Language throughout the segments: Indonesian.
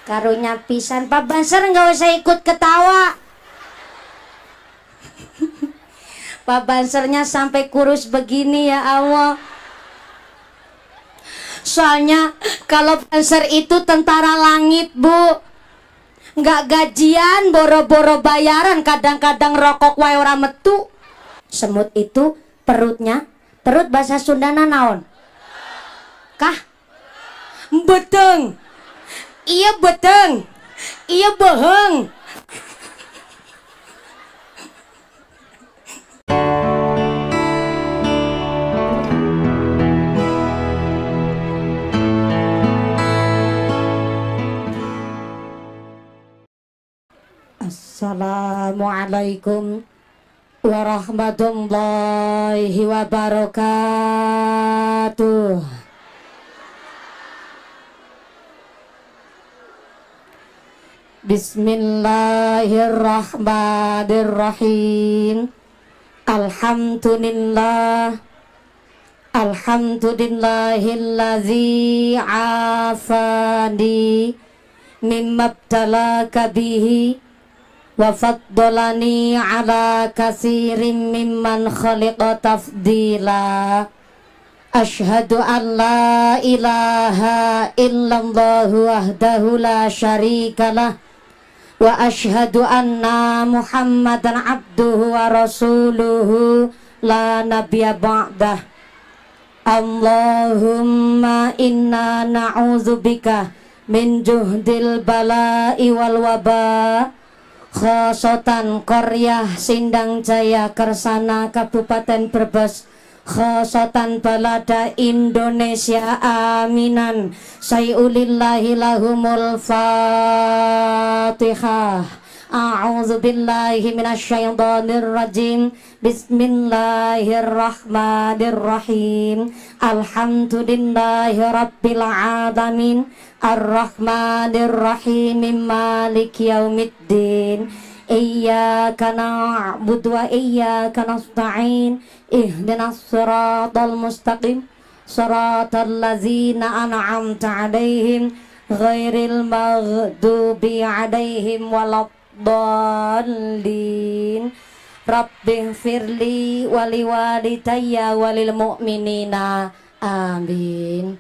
Karunya pisan Pak Banser nggak usah ikut ketawa. Pak Bansernya sampai kurus begini ya Allah. Soalnya kalau Banser itu tentara langit Bu, nggak gajian, boro-boro bayaran, kadang-kadang rokok wae ora metu. Semut itu perutnya, perut bahasa Sundana naon? Kah? Beteng. Iya beteng. Iya beheng. Assalamualaikum warahmatullahi wabarakatuh. Bismillahirrahmanirrahim. Alhamdulillah. Alhamdulillahilladzi afani mimma ibtalaka bihi wa faddalani ala katsirin mimman khalaqa tafdila. Asyhadu an la ilaha illallah wahdahu la syarikalah wa asyhadu anna Muhammadan abduhu wa rasuluhu la nabiyya ba'dah. Allahumma inna na'udzubika min juhdil bala'i wal waba, khosatan Koryah Sindang Jaya Kersana Kabupaten Brebes, khosatan balada Indonesia. Aminan. Sayulillahi lahumul Fatihah. A'udzu billahi minasyaitonir rajim. Bismillahirrahmanirrahim. Alhamdulillahi rabbil alamin. Ar-Rahmanir-Rahim. Maliki yaumiddin. Iyyaka na'budu wa iyyaka nasta'in. Ihdinas siratal mustaqim. Siratal ladzina an'amta 'alaihim ghairil maghdubi 'alaihim waladdallin. Rabbighfirli wa liwalidayya walil mu'minina. Amin.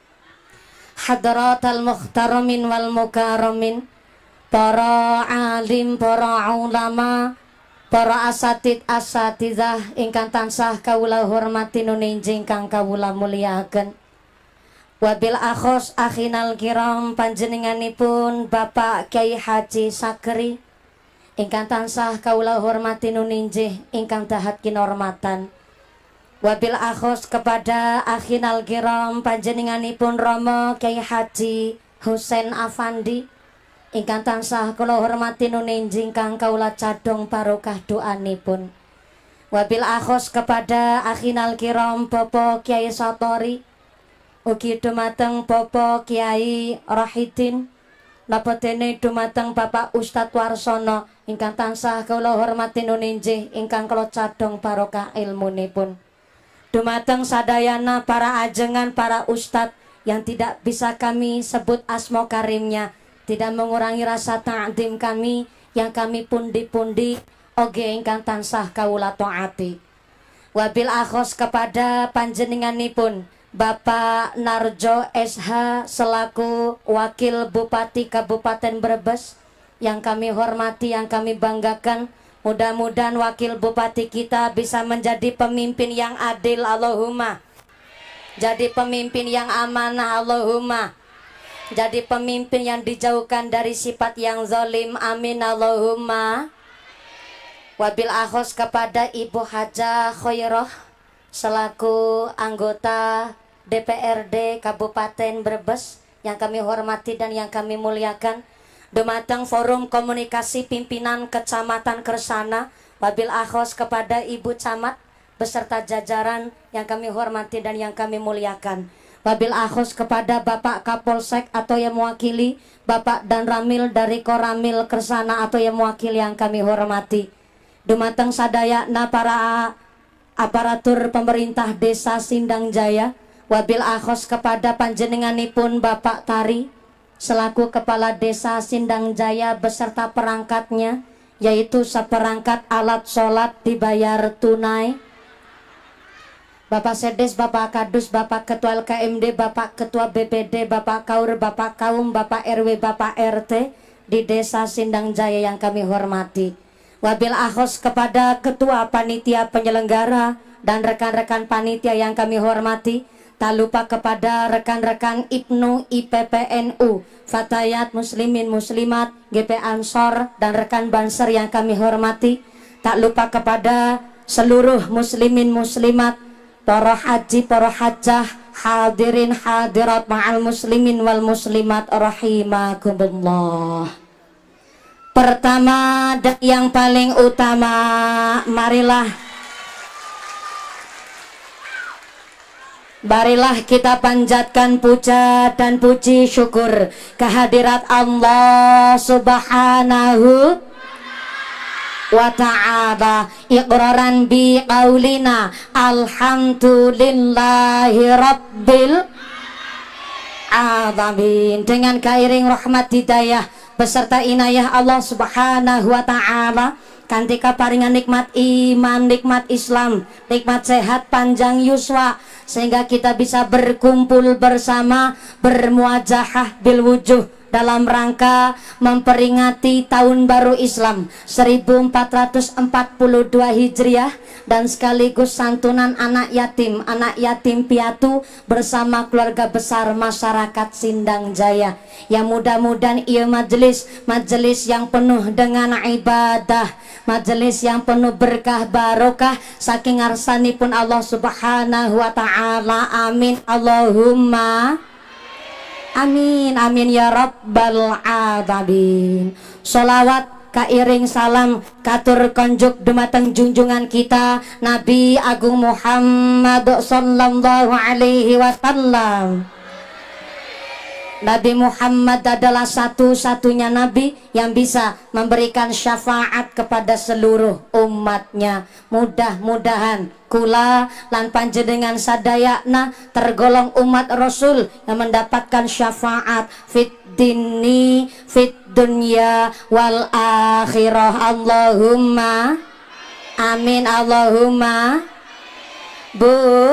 Hadratal muhtaramin wal mukarramin, para alim, para ulama, para asatid asatizah ingkang tansah kawula hormati nuninjing kang kawula mulyakaken. Wabil akhos akhinal kiram panjenenganipun Bapak Kyai Haji Sakri ingkang tansah kawula hormati nuninjih ingkang dahat kinurmatan. Wabil akhos kepada akhinal kiram panjenenganipun Romo Kyai Haji Husein Afandi ingkang tansah kula hormati nuninjing kang kawula cadhong barokah doanipun. Wabil akhos kepada akhinal kiram Bapak Kyai Satori, ugi dumateng Bapak Kyai Rahidin, lapetene dumateng Bapak Ustadz Warsono ingkang tansah kula hormati nuninjih ingkang kula cadhong barokah ilmunipun. Dumateng sadayana para ajengan, para ustadz yang tidak bisa kami sebut asma karimnya, tidak mengurangi rasa ta'zim kami yang kami pundi-pundi oge ingkang tansah kawula taati. Wabil akhos kepada panjenenganipun Bapak Narjo SH selaku Wakil Bupati Kabupaten Brebes yang kami hormati, yang kami banggakan. Mudah-mudahan wakil bupati kita bisa menjadi pemimpin yang adil, Allahumma. Jadi pemimpin yang amanah, Allahumma. Jadi pemimpin yang dijauhkan dari sifat yang zalim, amin, Allahumma. Wabil akhos kepada Ibu Hajah Khoiroh selaku anggota DPRD Kabupaten Brebes yang kami hormati dan yang kami muliakan. Dumateng Forum Komunikasi Pimpinan Kecamatan Kersana, wabil akhos kepada Ibu Camat beserta jajaran yang kami hormati dan yang kami muliakan. Wabil akhos kepada Bapak Kapolsek atau yang mewakili, Bapak Dan Ramil dari Koramil Kersana atau yang mewakili yang kami hormati. Dumateng sadayana para aparatur pemerintah Desa Sindang Jaya, wabil akhos kepada panjenenganipun Bapak Tari, selaku Kepala Desa Sindang Jaya beserta perangkatnya, yaitu seperangkat alat sholat dibayar tunai. Bapak Sedes, Bapak Kadus, Bapak Ketua LKMD, Bapak Ketua BPD, Bapak Kaur, Bapak Kaum, Bapak RW, Bapak RT di Desa Sindang Jaya yang kami hormati. Wabil akhos kepada Ketua Panitia Penyelenggara dan rekan-rekan panitia yang kami hormati. Tak lupa kepada rekan-rekan IPNU, IPPNU, Fatayat Muslimin Muslimat, GP Ansor dan rekan Banser yang kami hormati. Tak lupa kepada seluruh muslimin muslimat, para haji, para hajjah, hadirin hadirat ma'al muslimin wal muslimat rahimakumullah. Pertama dan yang paling utama, marilah kita panjatkan puja dan puji syukur kehadirat Allah Subhanahu wa ta'ala, iqraran bi qaulina alhamdulillahi rabbil alamin. Dengan kairing rahmat hidayah beserta inayah Allah Subhanahu wa ta'ala, kantika paringan nikmat iman, nikmat Islam, nikmat sehat panjang yuswa, sehingga kita bisa berkumpul bersama, bermuajahah bil wujuh dalam rangka memperingati tahun baru Islam 1442 Hijriah dan sekaligus santunan anak yatim piatu bersama keluarga besar masyarakat Sindang Jaya. Yang mudah-mudahan ia majelis yang penuh dengan ibadah, majelis yang penuh berkah barokah saking arsanipun Allah Subhanahu wa ta'ala. Amin Allahumma amin, amin ya rabbal alamin. Sholawat kairing salam katur konjuk dumateng junjungan kita Nabi Agung Muhammad sallallahu alaihi wasallam. Nabi Muhammad adalah satu-satunya Nabi yang bisa memberikan syafaat kepada seluruh umatnya. Mudah-mudahan kula lan panjenengan sadayana tergolong umat Rasul yang mendapatkan syafaat fit dini, fit dunya wal akhirah. Allahumma amin, Allahumma. Bu,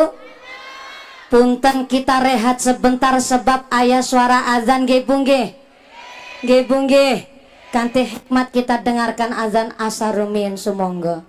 punten kita rehat sebentar sebab ayah suara azan nggih Bu nggih. Nggih Bu nggih. Kanthi hikmat kita dengarkan azan asarumin sumangga.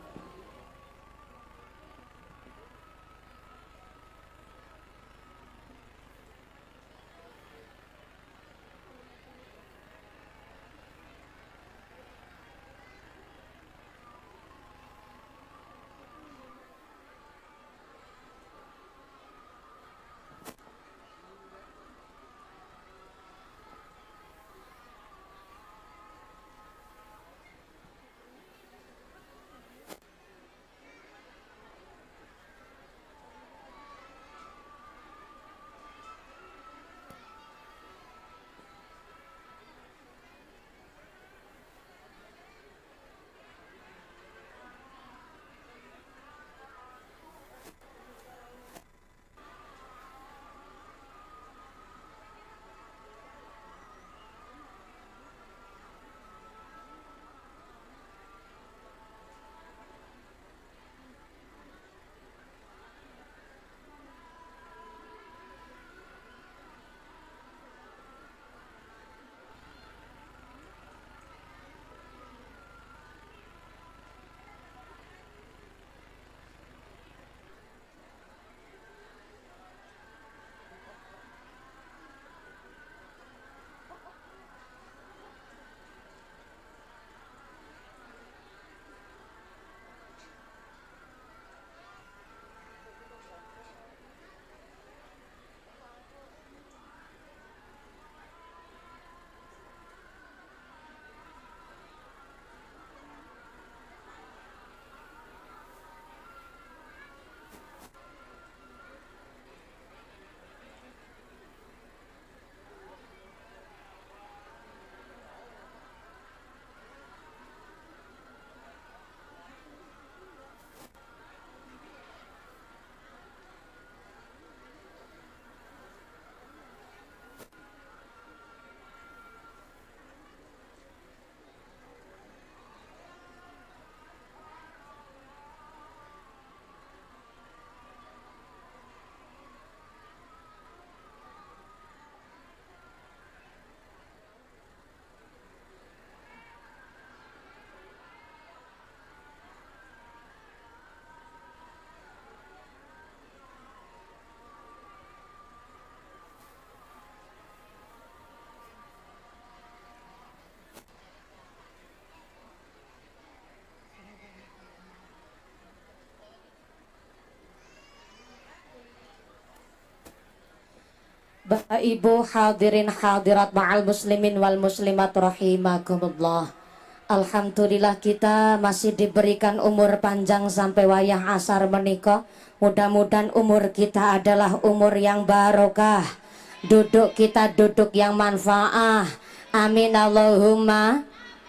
Bapak Ibu hadirin hadirat ma'al muslimin wal muslimat rahimakumullah. Alhamdulillah kita masih diberikan umur panjang sampai wayah asar menikah. Mudah-mudahan umur kita adalah umur yang barokah. Duduk kita duduk yang manfaah. Amin Allahumma.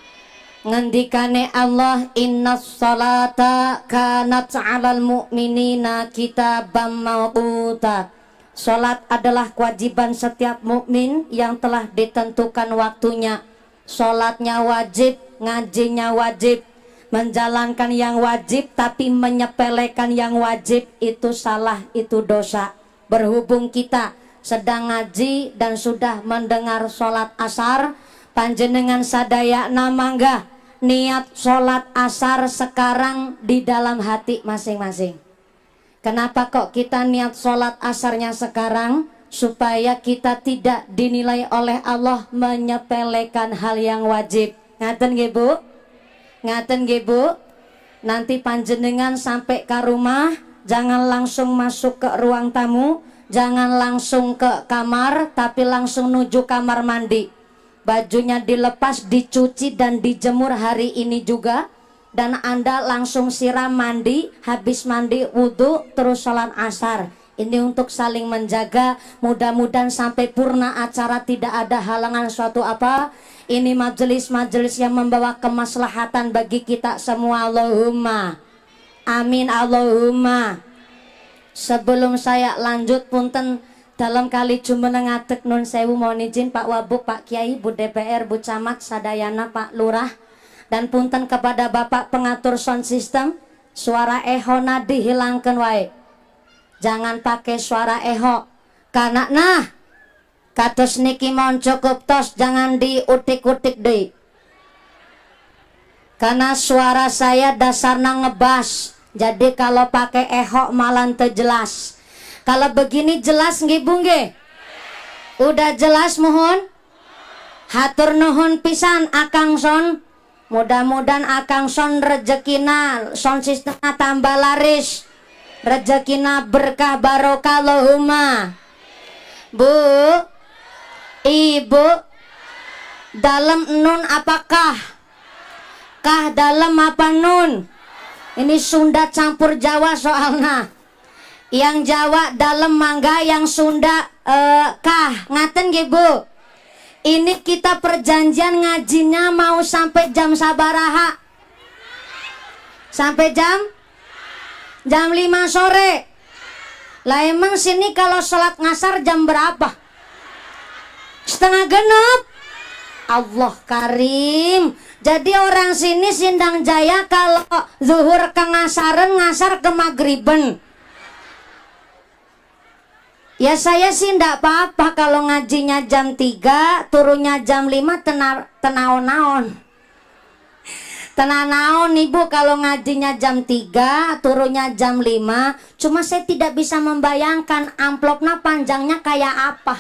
Ngendikane Allah, innas salata kanat 'alal mu'minina kitabam mawquta. Salat adalah kewajiban setiap mukmin yang telah ditentukan waktunya. Salatnya wajib, ngajinya wajib. Menjalankan yang wajib tapi menyepelekan yang wajib itu salah, itu dosa. Berhubung kita sedang ngaji dan sudah mendengar salat asar, panjenengan sadaya namangga niat salat asar sekarang di dalam hati masing-masing. Kenapa kok kita niat sholat asarnya sekarang? Supaya kita tidak dinilai oleh Allah menyepelekan hal yang wajib. Ngaten nggih Bu? Ngaten nggih Bu? Nanti panjenengan sampai ke rumah, jangan langsung masuk ke ruang tamu, jangan langsung ke kamar, tapi langsung nuju kamar mandi. Bajunya dilepas, dicuci dan dijemur hari ini juga. Dan Anda langsung siram mandi, habis mandi wudhu, terus sholat asar. Ini untuk saling menjaga, mudah-mudahan sampai purna acara tidak ada halangan suatu apa. Ini majelis-majelis yang membawa kemaslahatan bagi kita semua. Allahumma amin Allahumma. Sebelum saya lanjut punten dalam kali jumeneng ngadeg nun sewu mohon izin Pak Wabuk, Pak Kiai, Bu DPR, Bu Camat, Sadayana, Pak Lurah. Dan punten kepada Bapak pengatur sound system, suara ehona dihilangkan wae. Jangan pakai suara eho. Karena nah, kados niki mohon cukup tos, jangan diutik-utik deh. Karena suara saya dasarnya ngebas. Jadi kalau pakai eho malah terjelas. Kalau begini jelas nggih Bu nggih? Udah jelas mohon? Hatur nuhun pisan Akang Son. Mudah-mudahan Akang Son rezekina sound sistemnya tambah laris, rezekina berkah barokah. Allahumma. Bu, Ibu, dalam nun apakah? Kah dalam apa nun? Ini Sunda campur Jawa soalnya. Yang Jawa dalam mangga, yang Sunda kah. Ngaten nggih Bu? Ini kita perjanjian ngajinya mau sampai jam sabaraha? Sampai jam 5 sore. Lah emang sini kalau sholat ngasar jam berapa? Setengah genep. Allah Karim. Jadi orang sini Sindang Jaya kalau zuhur ke ngasaran, ngasar ke magriben. Ya saya sih ndak apa-apa kalau ngajinya jam 3, turunnya jam 5, tenaon-naon. Tenaon Ibu kalau ngajinya jam 3, turunnya jam 5. Cuma saya tidak bisa membayangkan amplopnya panjangnya kayak apa.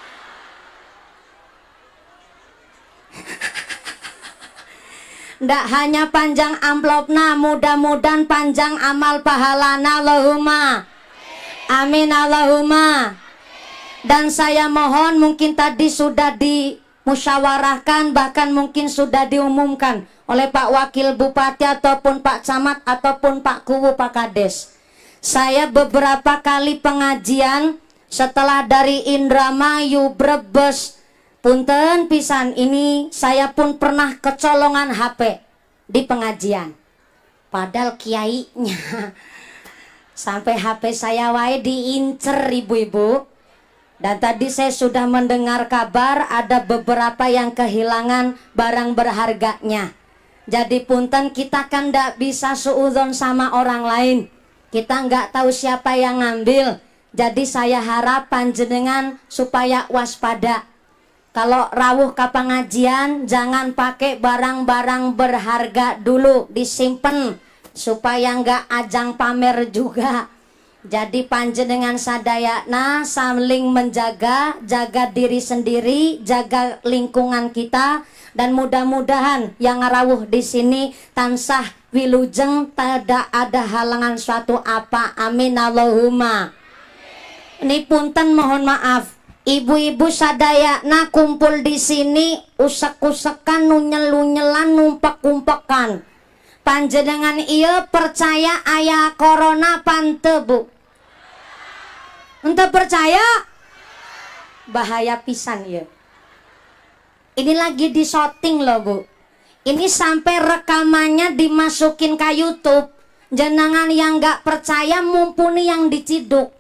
Ndak hanya panjang amplopnya, mudah-mudahan panjang amal pahalana. Allahumma amin Allahumma. Dan saya mohon, mungkin tadi sudah dimusyawarahkan, bahkan mungkin sudah diumumkan oleh Pak Wakil Bupati ataupun Pak Camat ataupun Pak Kuwu, Pak Kades. Saya beberapa kali pengajian setelah dari Indramayu, Brebes, punten pisan, ini saya pun pernah kecolongan HP di pengajian. Padahal kiainya sampai HP saya wae diincer ibu-ibu. Dan tadi saya sudah mendengar kabar ada beberapa yang kehilangan barang berharganya. Jadi punten, kita kan ndak bisa suudzon sama orang lain. Kita nggak tahu siapa yang ngambil. Jadi saya harap panjenengan supaya waspada. Kalau rawuh ke pengajian jangan pakai barang-barang berharga dulu, disimpan supaya nggak ajang pamer juga. Jadi panjenengan sadayana saling menjaga, jaga diri sendiri, jaga lingkungan kita, dan mudah-mudahan yang rawuh di sini tansah wilujeng, tidak ada halangan suatu apa. Amin Allahumma. Ini punten mohon maaf, Ibu-ibu sadayana kumpul di sini usek-usekan nunyel-nunyelan numpak-kumpekan. Panjenengan iya percaya aya corona pante Bu? Ente percaya? Bahaya pisan ya. Ini lagi di shooting loh Bu. Ini sampai rekamannya dimasukin ke YouTube. Jenengan yang gak percaya mumpuni yang diciduk.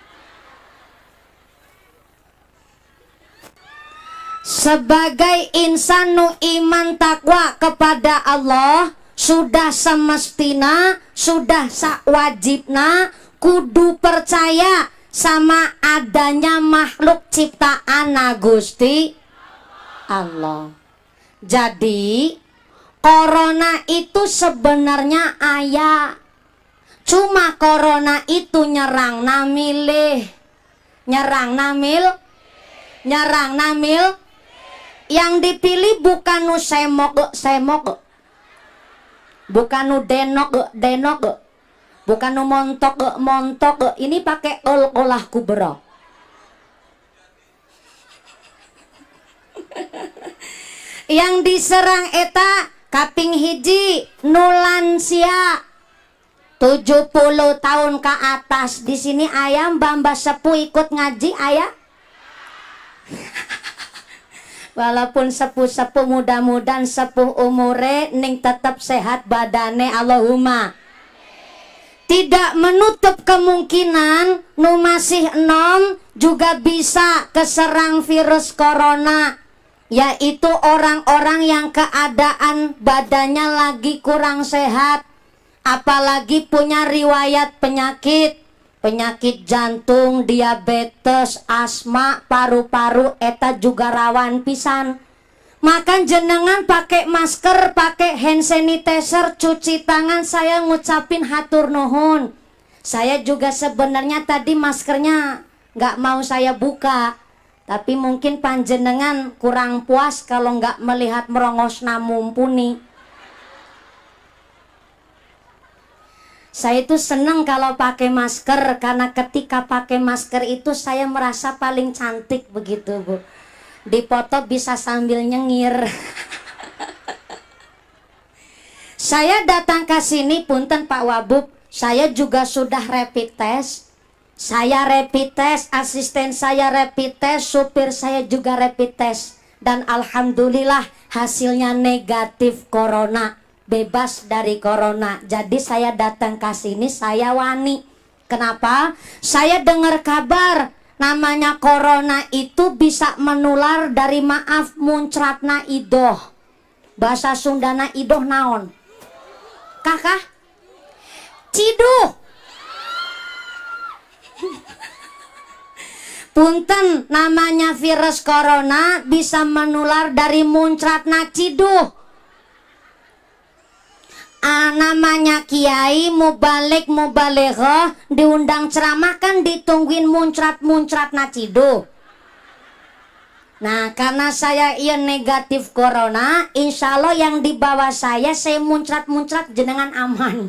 Sebagai insan nu iman takwa kepada Allah, sudah semestina, sudah sawajibna kudu percaya sama adanya makhluk ciptaan Gusti Allah. Jadi corona itu sebenarnya aya, cuma corona itu nyerang namilih, nyerang namil. Yang dipilih bukan nu semok, bukan nu denok, bukan nu montok. Ini pakai olah kubro. Yang diserang eta kaping hiji nu lansia 70 tahun ke atas. Di sini ayam bamba sepuh ikut ngaji ayah. Walaupun sepuh-sepuh mudah-mudahan sepuh umure ning tetap sehat badane Allahumma. Tidak menutup kemungkinan nu masih enom juga bisa keserang virus corona, yaitu orang-orang yang keadaan badannya lagi kurang sehat, apalagi punya riwayat penyakit jantung, diabetes, asma, paru-paru, eta juga rawan pisan. Maka jenengan pakai masker, pakai hand sanitizer, cuci tangan. Saya ngucapin hatur nuhun. Saya juga sebenarnya tadi maskernya nggak mau saya buka, tapi mungkin panjenengan kurang puas kalau nggak melihat merongosna mumpuni. Saya itu seneng kalau pakai masker, karena ketika pakai masker itu saya merasa paling cantik begitu Bu. Dipoto bisa sambil nyengir. Saya datang ke sini punten Pak Wabub, saya juga sudah rapid test. Saya rapid test, asisten saya rapid test, supir saya juga rapid test. Dan alhamdulillah hasilnya negatif corona. Bebas dari corona. Jadi saya datang ke sini saya wani. Kenapa? Saya dengar kabar namanya corona itu bisa menular dari maaf muncratna idoh. Bahasa Sundana idoh naon? Kakak? Ciduh. Punten, namanya virus corona bisa menular dari muncratna ciduh. Namanya kiai mubalik mubaleghah diundang ceramah kan ditungguin muncrat nacido. Nah karena saya iya negatif corona, insya Allah yang di bawah saya muncrat jenengan aman.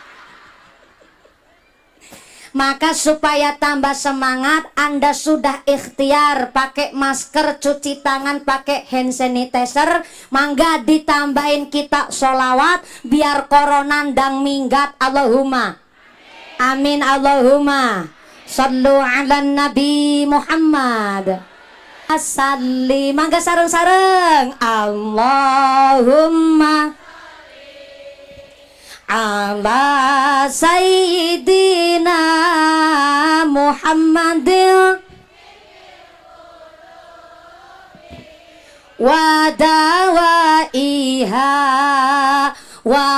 Maka supaya tambah semangat, Anda sudah ikhtiar pakai masker, cuci tangan, pakai hand sanitizer. Mangga ditambahin kita sholawat biar corona ndang minggat. Allahumma amin, Allahumma sallu ala Nabi Muhammad asalli. Mangga sareng-sareng Allahumma ala sayyidina Muhammadin wa dawaiha wa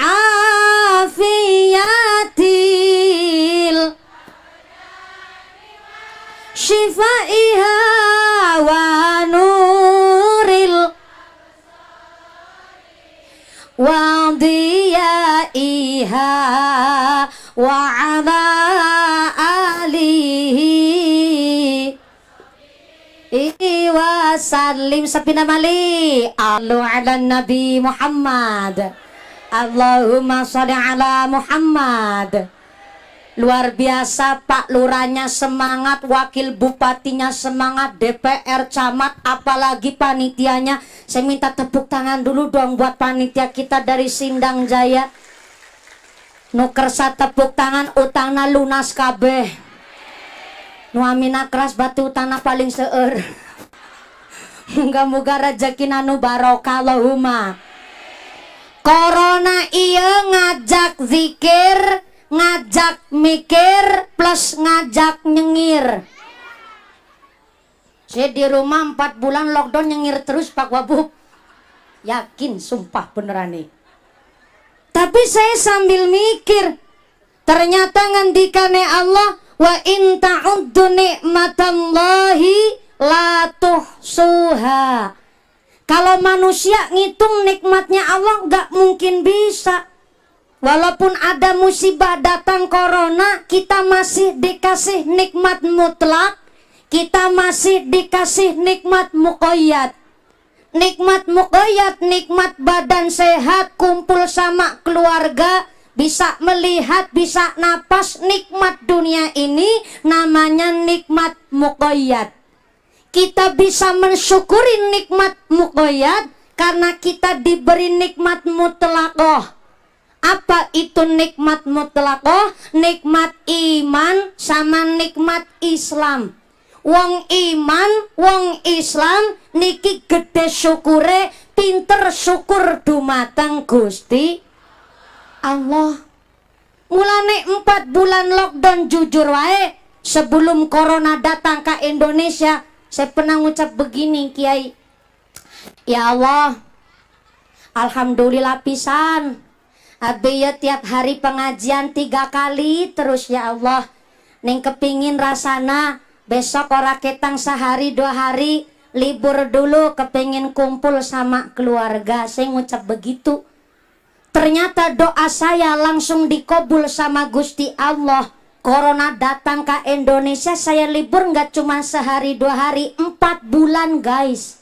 afiyatil shifaiha wa nuril wa diyaiha wa ala alihi wa sallim sapina mali allu ala Nabi Muhammad Allahumma sholli ala Muhammad Luar biasa, Pak Lurahnya semangat, Wakil Bupatinya semangat, DPR, Camat, apalagi panitianya. Saya minta tepuk tangan dulu dong buat panitia kita dari Sindang Jaya. Nukersa tepuk tangan, utangna lunas kabeh. Nu amina keras batu utangna paling seueur. Moga-moga rezekina nu barokah Allahumma. Corona iya ngajak zikir, ngajak mikir, plus ngajak nyengir. Saya di rumah 4 bulan lockdown nyengir terus Pak Wabub. Yakin, sumpah beneran nih. Tapi saya sambil mikir, ternyata ngendikane Allah, wa in ta'uddu ni'matallahi la tuhsuha. Kalau manusia ngitung nikmatnya Allah gak mungkin bisa. Walaupun ada musibah datang corona, kita masih dikasih nikmat mutlak, kita masih dikasih nikmat muqayyad. Nikmat muqayyad, nikmat badan sehat, kumpul sama keluarga, bisa melihat, bisa napas. Nikmat dunia ini namanya nikmat muqayyad. Kita bisa mensyukuri nikmat muqayyad karena kita diberi nikmat mutlaqah. Apa itu nikmat mutlaqah? Nikmat iman sama nikmat Islam. Wong iman, wong Islam niki gede syukure, pinter syukur dumateng Gusti Allah. Mulane 4 bulan lockdown jujur wae, sebelum corona datang ke Indonesia, saya pernah ngucap begini, Kiai. Ya Allah, alhamdulillah pisan. Abi ya tiap hari pengajian 3 kali terus ya Allah. Neng kepingin rasana besok ora ketang sehari 2 hari libur dulu, kepingin kumpul sama keluarga. Saya ngucap begitu. Ternyata doa saya langsung dikabul sama Gusti Allah. Corona datang ke Indonesia, saya libur nggak cuma sehari 2 hari, 4 bulan guys.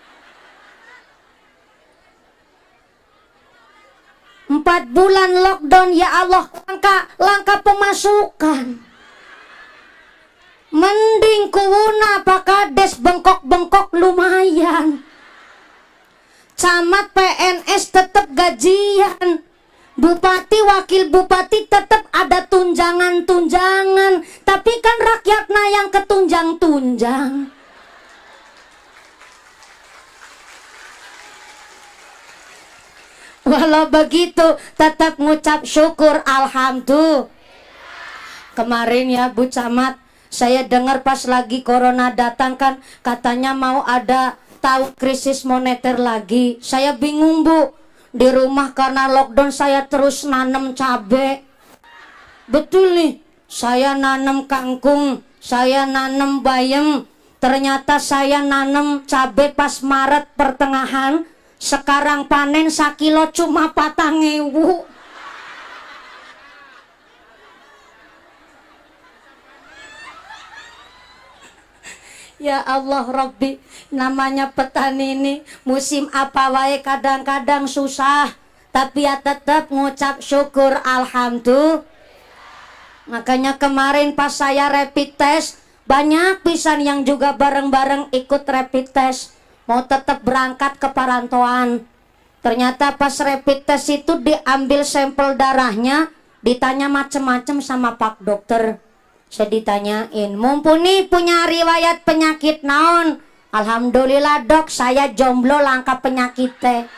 4 bulan lockdown, ya Allah, langka pemasukan. Mending kuwuna Pak Kades bengkok-bengkok lumayan. Camat PNS tetap gajian. Bupati, wakil bupati tetap ada tunjangan-tunjangan. Tapi kan rakyatnya yang ketunjang-tunjang. Walau begitu tetap ngucap syukur alhamdulillah. Kemarin ya Bu Camat, saya dengar pas lagi corona datang kan katanya mau ada tahu krisis moneter lagi. Saya bingung Bu. Di rumah karena lockdown saya terus nanam cabe. Betul nih, saya nanam kangkung, saya nanam bayam. Ternyata saya nanam cabe pas Maret pertengahan. Sekarang panen 1 kilo cuma 4.000. Ya Allah Rabbi, namanya petani ini musim apa wae kadang-kadang susah, tapi ya tetap ngucap syukur alhamdulillah. Makanya kemarin pas saya rapid test, banyak pisan yang juga bareng-bareng ikut rapid test, mau tetap berangkat ke perantauan. Ternyata pas rapid test itu diambil sampel darahnya, ditanya macem-macem sama Pak Dokter. Saya ditanyain, mumpuni punya riwayat penyakit naon? Alhamdulillah dok, saya jomblo langka penyakit teh.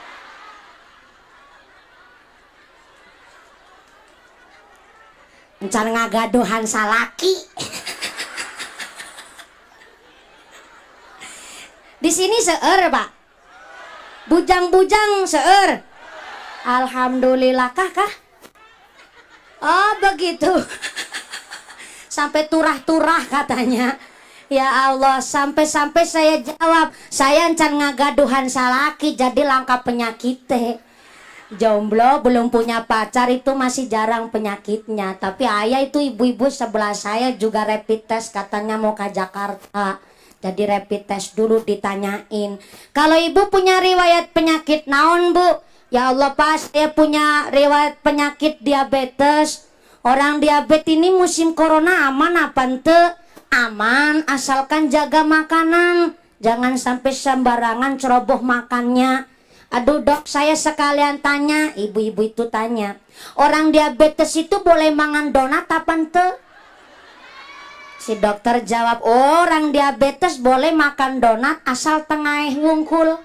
Encan ngagaduhan salaki. Di sini seueur Pak, bujang-bujang seueur. Alhamdulillah kah? Oh begitu. Sampai turah-turah katanya. Ya Allah, sampai-sampai saya jawab, saya encan ngagaduhan salaki jadi langka penyakit teh. Jomblo belum punya pacar itu masih jarang penyakitnya. Tapi ayah itu ibu-ibu sebelah saya juga rapid test, katanya mau ke Jakarta. Jadi rapid test dulu ditanyain, kalau ibu punya riwayat penyakit naon Bu? Ya Allah Pak, saya punya riwayat penyakit diabetes. Orang diabetes ini musim corona aman apa ente? Aman, asalkan jaga makanan. Jangan sampai sembarangan ceroboh makannya. Aduh dok, saya sekalian tanya. Ibu-ibu itu tanya, orang diabetes itu boleh mangan donat apa ente? Si dokter jawab, orang diabetes boleh makan donat asal tengah ngungkul.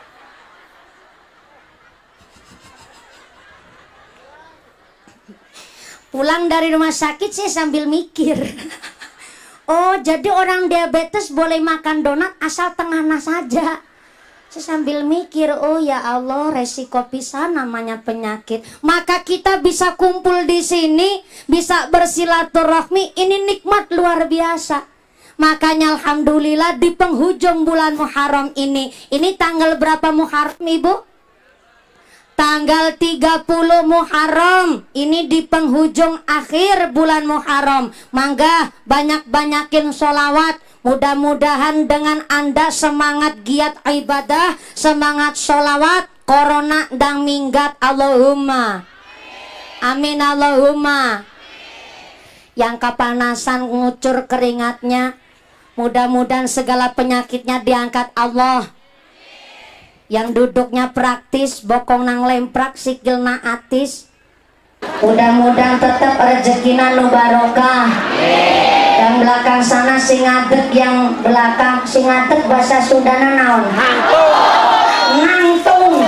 Pulang dari rumah sakit saya sambil mikir. Oh, jadi orang diabetes boleh makan donat asal tengahnya saja. Saya sambil mikir, oh ya Allah, resiko pisan namanya penyakit. Maka kita bisa kumpul di sini, bisa bersilaturahmi, ini nikmat luar biasa. Makanya alhamdulillah di penghujung bulan Muharram ini tanggal berapa Muharram Ibu? Tanggal 30 Muharram. Ini di penghujung akhir bulan Muharram. Mangga banyak-banyakin sholawat. Mudah-mudahan dengan Anda semangat giat ibadah, semangat sholawat, corona dan minggat. Allahumma amin, Allahumma. Yang kepanasan ngucur keringatnya, mudah-mudahan segala penyakitnya diangkat Allah. Yang duduknya praktis, bokong nang lemprak, sikil na atis, mudah-mudahan tetap rezekina nu barokah. Yang belakang sana sing ngadeg, yang belakang sing ngadeg bahasa Sundana naon? Nangtung.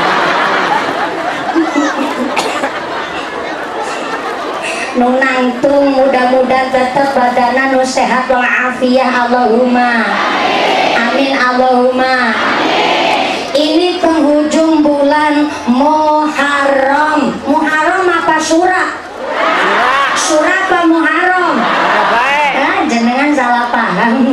Nu nangtung, mudah-mudahan tetap badana nu sehat walafiah. Allahumma amin, Allahumma. Ini penghujung bulan Muharram. Muharram apa Syura? Syura apa Muharram? Jenengan salah paham.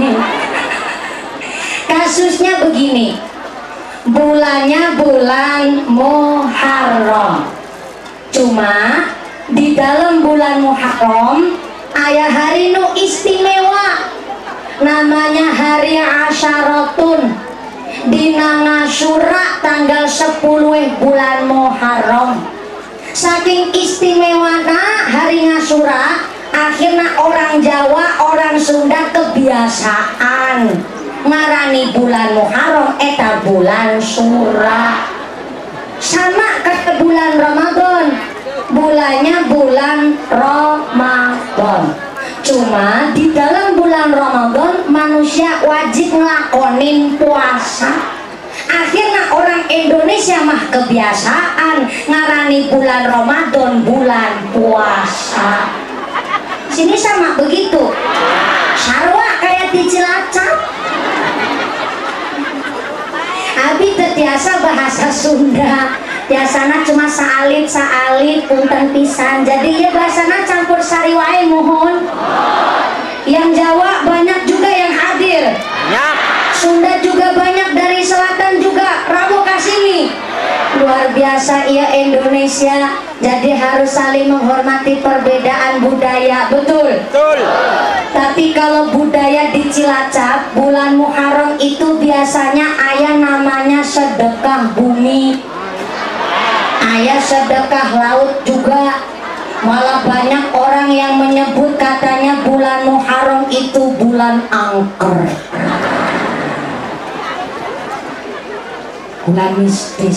Kasusnya begini, bulannya bulan Muharram. Cuma di dalam bulan Muharram aya hari nu istimewa, namanya hari Asyaratun. Dina Asyura tanggal 10 bulan Muharram. Saking istimewanya hari Asyura, akhirnya orang Jawa, orang Sunda kebiasaan ngarani bulan Muharram eta bulan Syura. Sama kayak bulan Ramadan, bulannya bulan Ramadan. Cuma di dalam bulan Ramadan manusia wajib ngelakonin puasa. Akhirnya orang Indonesia mah kebiasaan ngarani bulan Ramadan bulan puasa. Sini sama begitu. Sarwa kayak di Cilacap. Abi terbiasa bahasa Sunda. Biasanya cuma saalit punten pisan. Jadi ya bahasana campur sari wae mohon. Yang Jawa banyak juga yang hadir. Sunda juga banyak, dari selatan juga. Rabu kasini. Luar biasa ya Indonesia. Jadi harus saling menghormati perbedaan budaya. Betul? Betul. Tapi kalau budaya di Cilacap, bulan Muharram itu biasanya ayah namanya sedekah bumi, ayah sedekah laut juga. Malah banyak orang yang menyebut katanya bulan Muharram itu bulan angker, bulan mistis,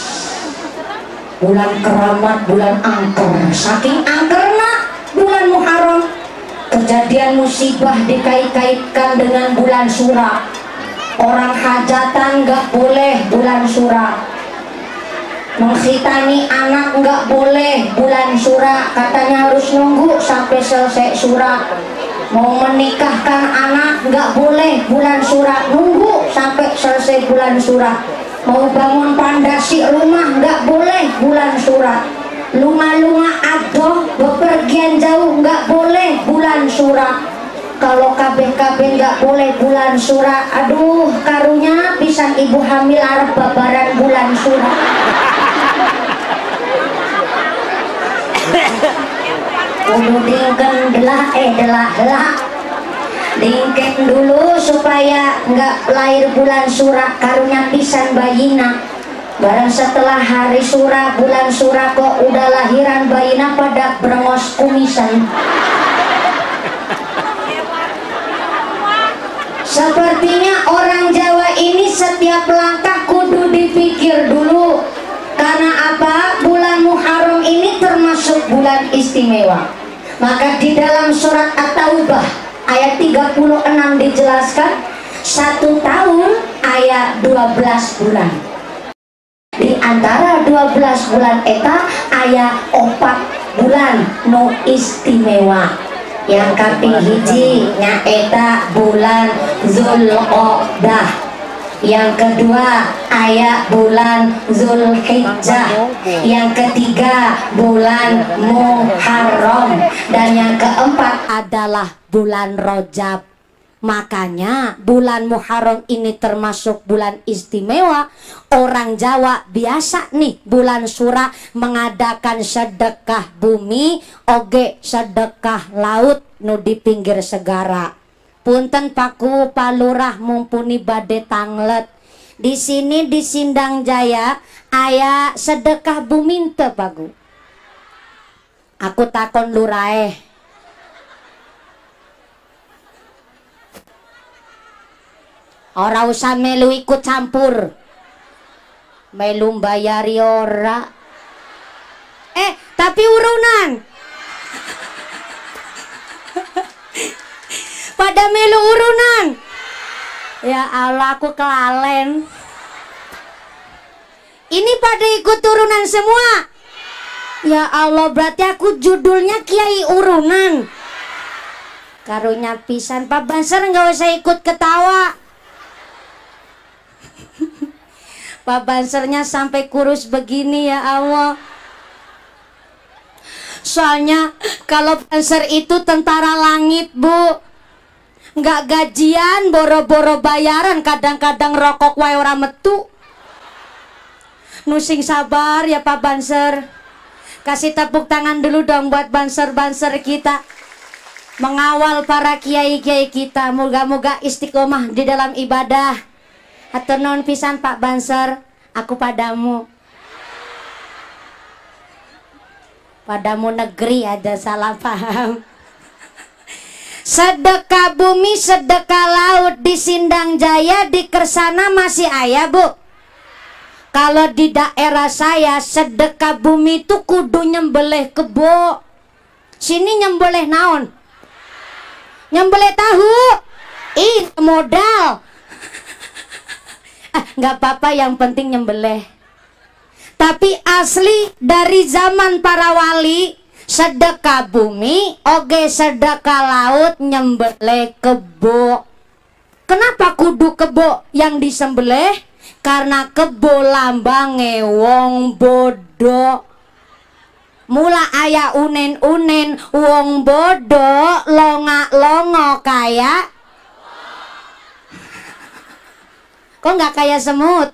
bulan keramat, bulan angker. Saking angkernya bulan Muharram, kejadian musibah dikait-kaitkan dengan bulan Syura. Orang hajatan nggak boleh bulan Syura, menghitani anak nggak boleh bulan Syura, katanya harus nunggu sampai selesai Syura. Mau menikahkan anak nggak boleh bulan Syura, nunggu sampai selesai bulan Syura. Mau bangun pondasi rumah nggak boleh bulan Syura. Lunga-lunga adoh bepergian jauh nggak boleh bulan Syura. Kalau KB nggak boleh bulan Syura, aduh karunya pisan ibu hamil arep babaran bulan Syura. Kudu dingken delah dingken dulu supaya nggak lahir bulan Syura, karunya pisan bayina. Barang setelah hari Sura, bulan Sura kok udah lahiran bayina pada brengos kumisan. Sepertinya orang Jawa ini setiap langkah kudu dipikir dulu. Karena apa? Bulan Muharram ini termasuk bulan istimewa. Maka di dalam surat At-Taubah ayat 36 dijelaskan 1 tahun ayat 12 bulan. Di antara 12 bulan eta aya 4 bulan nu istimewa. Yang kaping hiji nyaeta bulan Zulqa'dah. Yang kedua aya bulan Zulhijjah. Yang ketiga bulan Muharram. Dan yang keempat adalah bulan Rajab. Makanya bulan Muharram ini termasuk bulan istimewa. Orang Jawa biasa nih bulan Sura mengadakan sedekah bumi, oge sedekah laut nu di pinggir segara. Punten Paku Palurah mumpuni bade tanglet. Di sini di Sindang Jaya aya sedekah bumi teu Paku. Aku takon luraeh. Ora usah melu ikut campur. Melu bayari ora. Tapi urunan. Pada melu urunan. Ya Allah, aku kelalen. Ini pada ikut urunan semua. Ya Allah, berarti aku judulnya Kiai Urunan. Karunya pisan Pak Banser, nggak usah ikut ketawa. Pak Bansernya sampai kurus begini, ya Allah. Soalnya kalau Banser itu tentara langit, Bu. Nggak gajian, boro-boro bayaran, kadang-kadang rokok wae ora metu. Nusing sabar ya Pak Banser. Kasih tepuk tangan dulu dong buat Banser-Banser kita. Mengawal para kiai-kiai kita. Moga-moga istiqomah di dalam ibadah. Hatur nuhun pisan Pak Banser, aku padamu. Padamu negeri ada salah paham. Sedekah bumi, sedekah laut di Sindang Jaya, di Kersana masih aya, Bu. Kalau di daerah saya sedekah bumi itu kudu nyembelih kebo. Sini nyembelih naon? Nyembelih tahu. Modal. Nggak apa-apa, yang penting nyembelih. Tapi asli dari zaman para wali, sedekah bumi, oge sedekah laut, nyembelih kebo. Kenapa kudu kebo yang disembelih? Karena kebo lambange wong bodoh. Mula aya unen-unen wong bodoh, longa-longo kaya. Kok nggak kayak semut?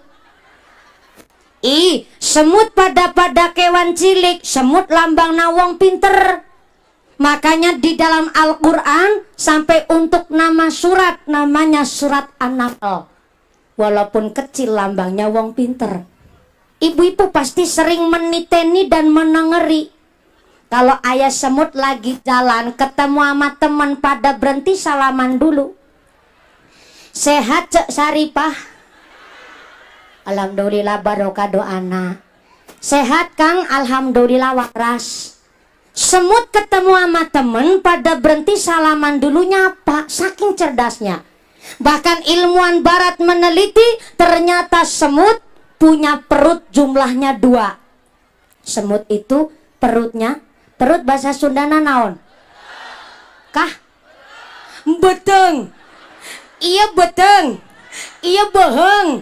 Semut pada kewan cilik, semut lambang nawong pinter. Makanya di dalam Al-Quran sampai untuk nama surat namanya surat An-Nahl. Walaupun kecil lambangnya wong pinter. Ibu-ibu pasti sering meniteni dan menengeri. Kalau ayah semut lagi jalan ketemu sama teman pada berhenti salaman dulu. Sehat Cek Saripah? Alhamdulillah barokah doana. Sehat Kang? Alhamdulillah waras. Semut ketemu sama temen pada berhenti salaman dulu nyapa, saking cerdasnya. Bahkan ilmuwan barat meneliti ternyata semut punya perut jumlahnya 2. Semut itu perutnya, perut bahasa Sundana naon? Kah? Beteng. Iya beteng. Iya beheng.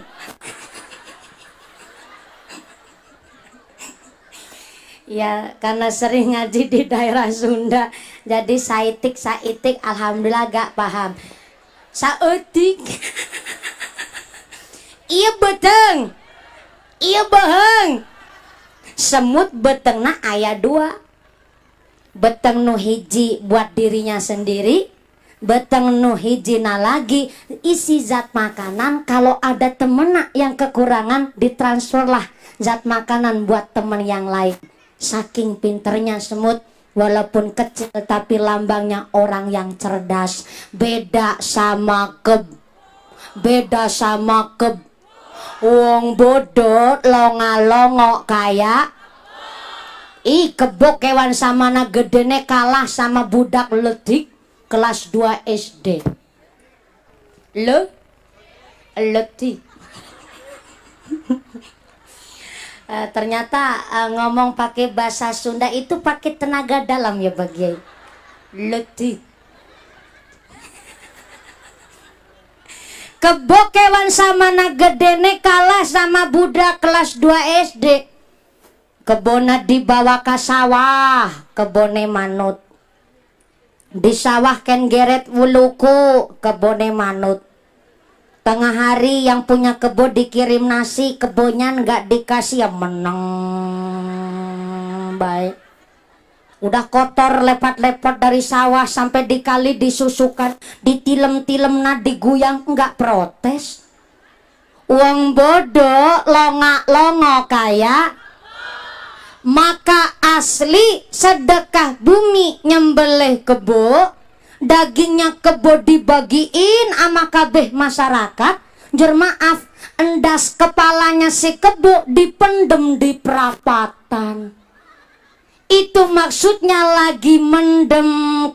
Ya karena sering ngaji di daerah Sunda, jadi saitik alhamdulillah gak paham. Saeutik. Iya beteng. Iya beheng. Semut betengna aya 2. Beteng nu hiji buat dirinya sendiri, beteng nu hijina lagi isi zat makanan. Kalau ada temen yang kekurangan, ditransferlah zat makanan buat temen yang lain. Saking pinternya semut, walaupun kecil tapi lambangnya orang yang cerdas. Beda sama wong bodoh longa-longo kayak kebo kewan samana gedene kalah sama budak letik kelas 2 SD. Letik. Ternyata ngomong pakai bahasa Sunda itu pakai tenaga dalam ya bagian. Letik. Kebo kewan samana gedene kalah sama budak kelas 2 SD. Kebona dibawa ke sawah, kebone manut. Di sawah ken geret wuluku, kebone manut. Tengah hari yang punya kebo dikirim nasi, kebonya nggak dikasih, ya menang baik. Udah kotor lepat-lepat dari sawah sampai dikali disusukan, ditilem-tilem nah diguyang, nggak protes. Uang bodoh longa-longo kaya. Maka asli sedekah bumi nyembelih kebo, dagingnya kebo dibagiin ama kabeh masyarakat. Jur maaf, endas kepalanya si kebo dipendem di perapatan. Itu maksudnya lagi mendem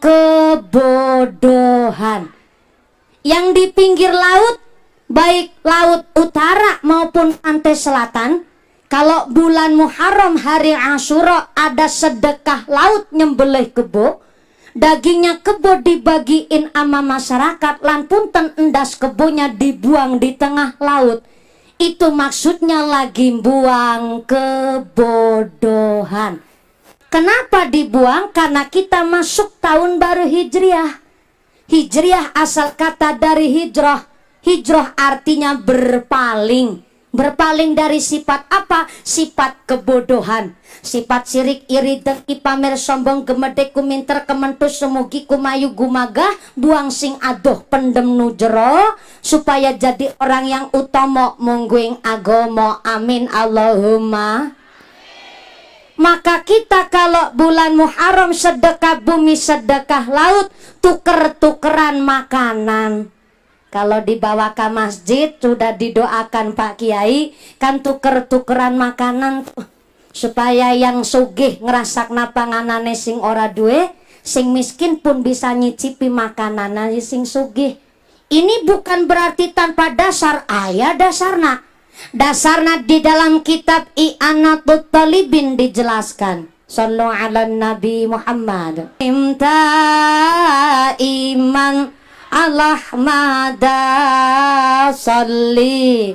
kebodohan. Yang di pinggir laut, baik laut utara maupun pantai selatan, kalau bulan Muharram hari Asyura ada sedekah laut nyembelih kebo, dagingnya kebo dibagiin ama masyarakat, lan punten endas kebonya dibuang di tengah laut. Itu maksudnya lagi buang kebodohan. Kenapa dibuang? Karena kita masuk tahun baru Hijriah. Hijriah asal kata dari hijrah. Hijrah artinya berpaling. Berpaling dari sifat apa? Sifat kebodohan. Sifat sirik, iri, dengki, pamer, sombong, gemedek, kuminter, kementus, semugi, kumayu, gumagah, buang sing adoh, pendem nujero, supaya jadi orang yang utama mungguing agomo. Amin Allahumma. Maka kita kalau bulan Muharram sedekah bumi, sedekah laut, tuker-tukeran makanan. Kalau dibawa ke masjid sudah didoakan Pak Kiai, kan tuker-tukeran makanan supaya yang sugih ngerasakna panganane sing ora duwe, sing miskin pun bisa nyicipi makanan sing sugih. Ini bukan berarti tanpa dasar, ayah dasarna. Dasarnya di dalam kitab I'anatul Talibin dijelaskan. Sallu ala Nabi Muhammad. Imta iman alahmada salli.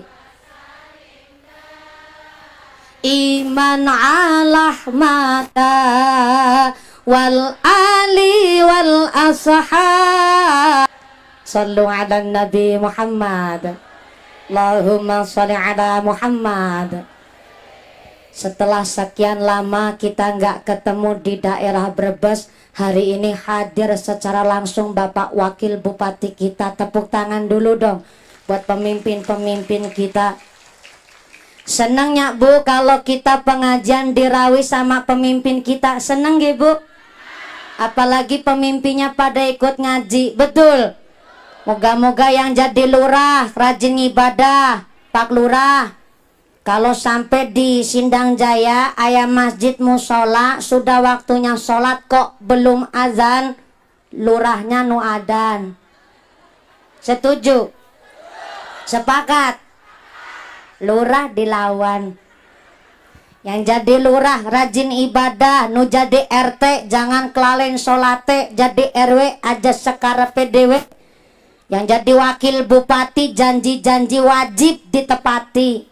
Iman alahmada wal ali wal ashab. Sallu ala Nabi Muhammad. Allahumma sholli ala Muhammad. Setelah sekian lama kita nggak ketemu di daerah Brebes, hari ini hadir secara langsung Bapak Wakil Bupati kita. Tepuk tangan dulu dong buat pemimpin-pemimpin kita. Senangnya Bu kalau kita pengajian dirawi sama pemimpin kita. Seneng ya Bu? Apalagi pemimpinnya pada ikut ngaji. Betul? Moga-moga yang jadi lurah rajin ibadah, Pak Lurah. Kalau sampai di Sindang Jaya ayam masjid musola, sudah waktunya sholat kok belum azan, lurahnya nu adan. Setuju? Sepakat? Lurah dilawan. Yang jadi lurah rajin ibadah, nu jadi RT jangan kelalen sholate, jadi RW aja sekarepe dewe. Yang jadi wakil bupati janji-janji wajib ditepati.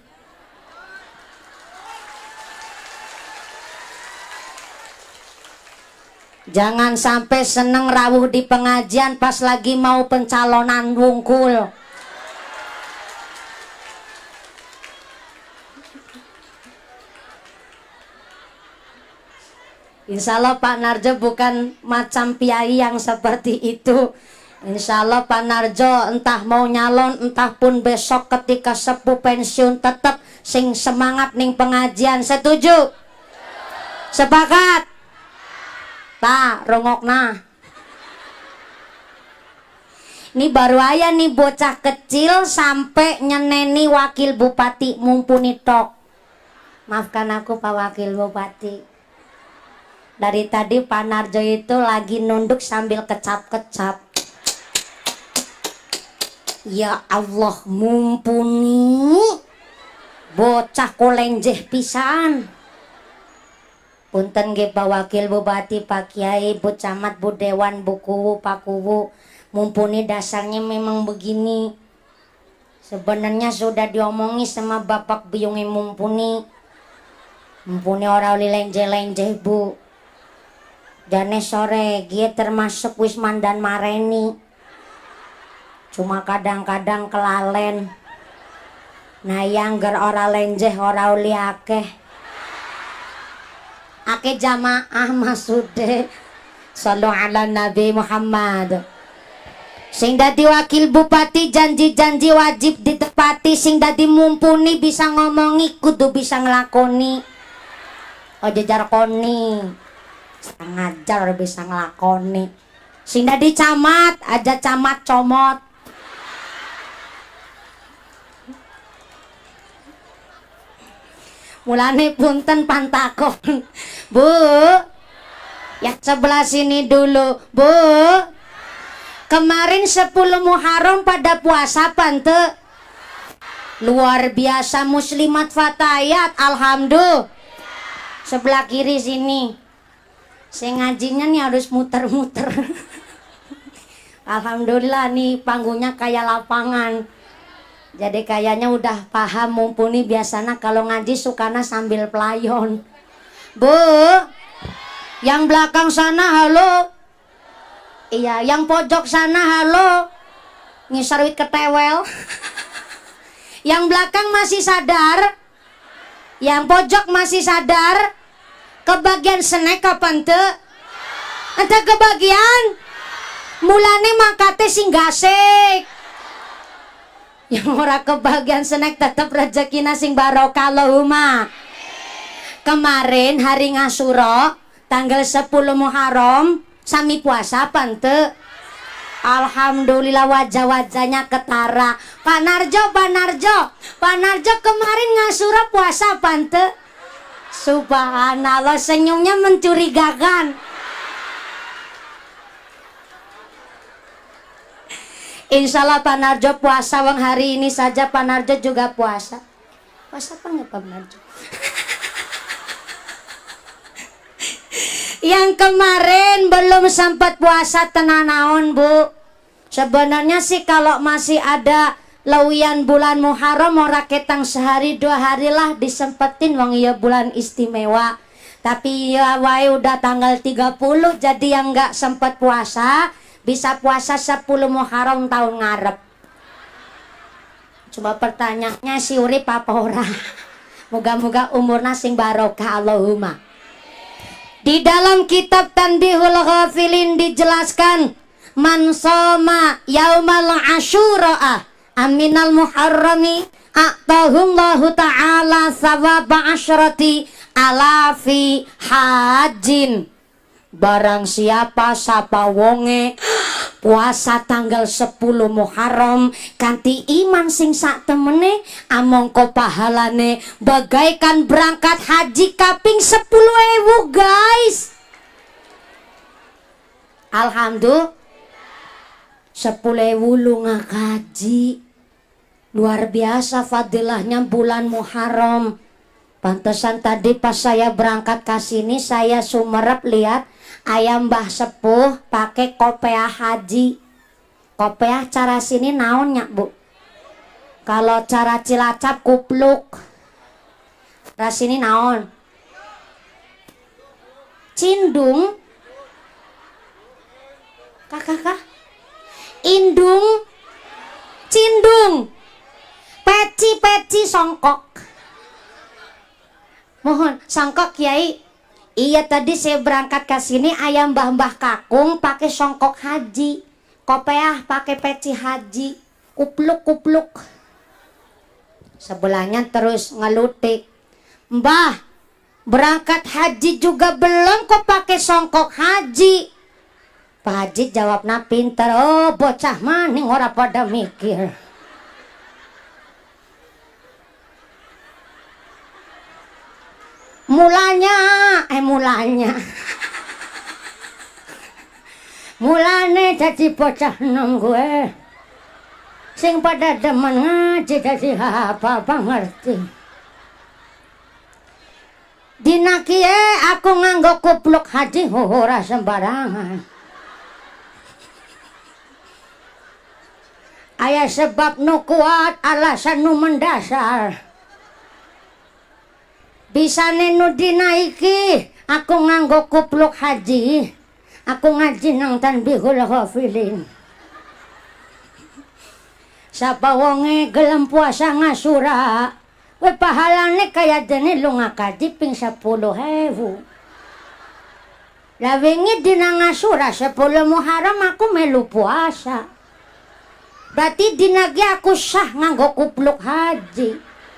Jangan sampai seneng rawuh di pengajian pas lagi mau pencalonan wungkul. Insya Allah Pak Narjo bukan macam piai yang seperti itu. Insya Allah Pak Narjo entah mau nyalon entah pun besok ketika sepuh pensiun tetap sing semangat ning pengajian. Setuju? Sepakat? Tak rongok nah. Ini baru aja nih bocah kecil sampai nyeneni wakil bupati mumpuni tok. Maafkan aku Pak Wakil Bupati. Dari tadi Pak Narjo itu lagi nunduk sambil kecap-kecap. Ya Allah mumpuni bocah kolenjeh pisan. Punten nggih Pak Wakil Bupati, Pak Kiai, Bu Camat, Bu Dewan, Bu Kuwu, Pak Kuwu. Mumpuni dasarnya memang begini. Sebenarnya sudah diomongi sama Bapak Biungi Mumpuni. Mumpuni orang oli lenje-lenje Bu. Jane sore dia termasuk Wisman dan Mareni. Cuma kadang-kadang kelalen. Nah yang ger ora lenjeh ora uli akeh. Akeh jamaah masude. Sallu ala Nabi Muhammad. Sing dadi wakil bupati janji-janji wajib ditepati. Sing dadi mumpuni bisa ngomongi kudu bisa ngelakoni. Ojo jarkoni. Ngajar bisa ngelakoni. Sing dadi camat aja camat comot. Mulane punten pantakon. Bu, ya sebelah sini dulu. Bu, kemarin 10 Muharram pada puasa pante. Luar biasa muslimat fatayat. Alhamdulillah. Sebelah kiri sini. Saya ngajinya nih harus muter-muter. Alhamdulillah nih panggungnya kayak lapangan. Jadi kayaknya udah paham mumpuni biasanya kalau ngaji sukana sambil pelayon. Bu, yang belakang sana halo. Iya, yang pojok sana halo. Ngisarwit ketewel. Yang belakang masih sadar. Yang pojok masih sadar. Kebagian snack kapan te? Ente kebagian? Mulane makate sing gasik. Yang ora kebagian snack tetap rezekina sing barokah Allahumma. Kemarin hari Ngasuro tanggal 10 Muharram sami puasa pante. Alhamdulillah wajah-wajahnya ketara. Pak Narjo, Pak Narjo, Pak Narjo kemarin Ngasuro puasa pante. Subhanallah senyumnya mencurigakan. Insya Allah Pak Narjo puasa wang hari ini saja Pak Narjo juga puasa. Puasa apa nggak Pak Narjo? Yang kemarin belum sempat puasa tenanaon Bu. Sebenarnya sih kalau masih ada lawian bulan Muharram ora ketang sehari 2 hari lah disempetin wong iya bulan istimewa. Tapi ya wae udah tanggal 30 jadi yang nggak sempat puasa bisa puasa 10 Muharram tahun ngarep. Coba pertanyaannya si urip apa ora? Moga-moga umurna sing barokah Allahumma. Di dalam kitab Tanbihul Ghafilin dijelaskan man soma yaumal asyura aminal muharrami a'tahullahu ta'ala thawaba asyrati alafi hajin. Barang siapa sapa wonge puasa tanggal 10 Muharram kanthi iman sing sak temene amangka pahalane bagaikan berangkat haji kaping 10.000 guys. Alhamdulillah 10.000 lunga haji. Luar biasa fadilahnya bulan Muharram. Pantesan tadi pas saya berangkat ke sini saya sumerep lihat ayam Mbah Sepuh pakai kopiah haji. Kopiah cara sini naonnya Bu? Kalau cara Cilacap kupluk. Cara sini naon? Cindung. Kakak. Indung. Cindung. Peci songkok. Mohon songkok Kiai. Iya tadi saya berangkat ke sini ayam mbah-mbah kakung pakai songkok haji. kopiah pakai peci haji, kupluk-kupluk. Sebelahnya terus ngelutik, "Mbah, berangkat haji juga belum kok pakai songkok haji." Pak Haji jawabna pinter, "Oh bocah maning ora pada mikir." Mulane jadi bocah nom gue sing pada demen ngaji jadi apa ngerti. Dina kiye aku nganggo kupluk haji ora sembarangan. Aya sebab nu kuat, alasan nu mendasar. Bisane nu dinaiki aku nganggo kupluk haji. Aku ngaji nang Tanbihul Ghafilin. Sapa wonge gelem puasa ngasura, we pahalane kaya dene lu ngakaji ping 10.000. Lah wingi dina ngasura 10 Muharram aku melu puasa. Berarti dina ge aku sah nganggo kupluk haji.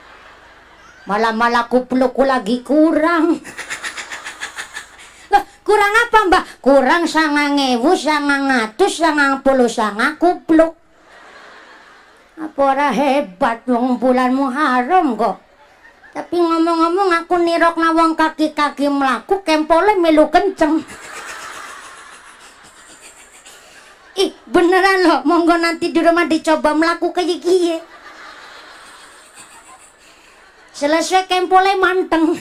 Malah kuplukku lagi kurang. Kurang apa mbak? Kurang 9.000, 999 kupluk. Apa ora hebat wong bulan Muharram kok. Tapi ngomong-ngomong aku nirokna wong kaki-kaki melaku kempole melu kenceng. Ih beneran loh, monggo nanti di rumah dicoba melaku kayak gini. Selesai kempole manteng.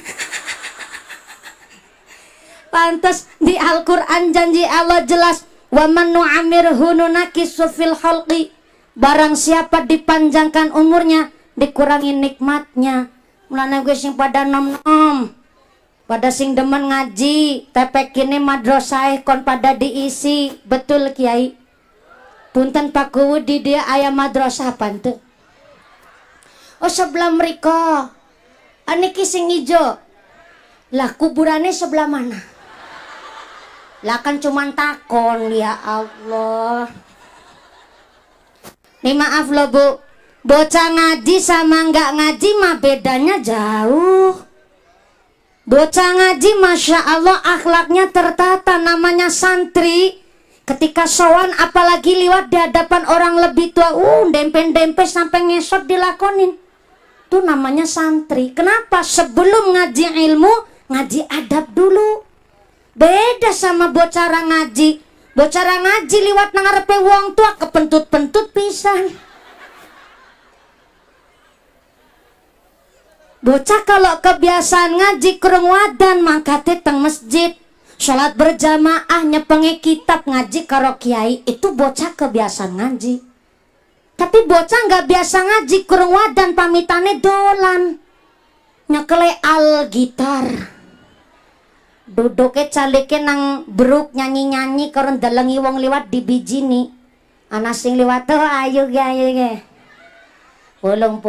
Pantas di Al-Quran janji Allah jelas, wa man nu'amirhu nunakisu fil khalqi. Barang siapa dipanjangkan umurnya, dikurangi nikmatnya. Mulane gue sing pada nom-nom, pada sing demen ngaji, tepek kini madrasah kon pada diisi. Betul Kiai? Punten Pak Kuwu di dia ayam madrasah pantu. Oh sebelah mereka. Aniki sing ijo. Lah kuburannya sebelah mana? Lah kan cuman takon, ya Allah. Nih maaf loh Bu, bocah ngaji sama nggak ngaji mah bedanya jauh. Bocah ngaji Masya Allah akhlaknya tertata, namanya santri. Ketika sowan apalagi liwat di hadapan orang lebih tua, dempe-dempe sampai ngesot dilakonin. Itu namanya santri. Kenapa? Sebelum ngaji ilmu, ngaji adab dulu. Beda sama bocah ngaji. Bocah ngaji liwat nang ngarepe wong tua kepentut-pentut pisan. Bocah kalau kebiasaan ngaji kurang wadan mangkate teng masjid, sholat berjamaah nyepengi kitab ngaji karo kiai, itu bocah kebiasaan ngaji. Tapi bocah nggak biasa ngaji kurang wadan pamitane dolan nyekele al gitar. Duduknya calike nang beruk nyanyi-nyanyi karo ndelengi wong liwat di bijini. Ana sing liwat tuh ayo ge. 85.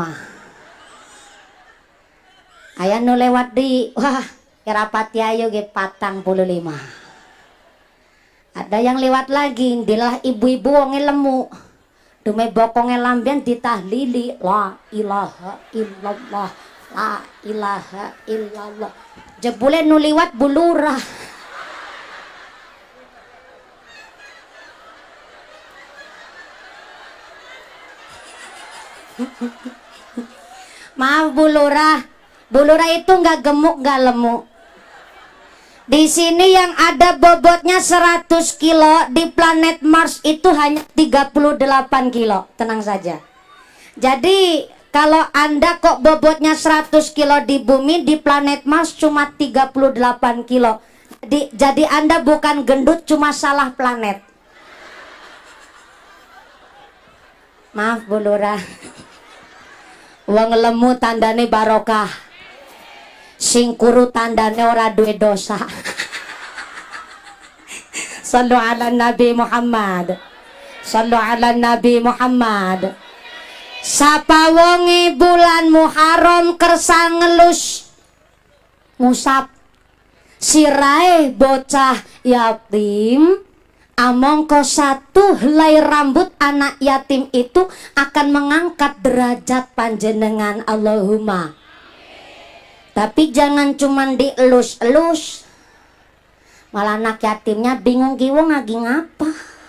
Aya nu lewat di wah kerapati ayo ge 45. Ada yang lewat lagi ndilah ibu-ibu wonge lemu. Dume bokonge lambian ditahlili la ilaha illallah. La ilaha illallah. Jebule nu liwat bulurah. Maaf bulurah. Bulurah itu nggak gemuk nggak lemu. Di sini yang ada bobotnya 100 kilo, di planet Mars itu hanya 38 kilo. Tenang saja. Jadi kalau Anda kok bobotnya 100 kilo di bumi, di planet Mars cuma 38 kilo. Jadi Anda bukan gendut, cuma salah planet. Maaf Bu Lurah. Wong lemu tandane barokah. Sing kuru tandane ora duwe dosa. Sallu ala Nabi Muhammad. Sallu ala Nabi Muhammad. Sapa wonge bulan Muharram kersa ngelus musab sirae bocah yatim Amongko satu helai rambut anak yatim itu akan mengangkat derajat panjenengan, Allahumma. Tapi jangan cuman dielus-elus, malah anak yatimnya bingung kiwong lagi ngapa.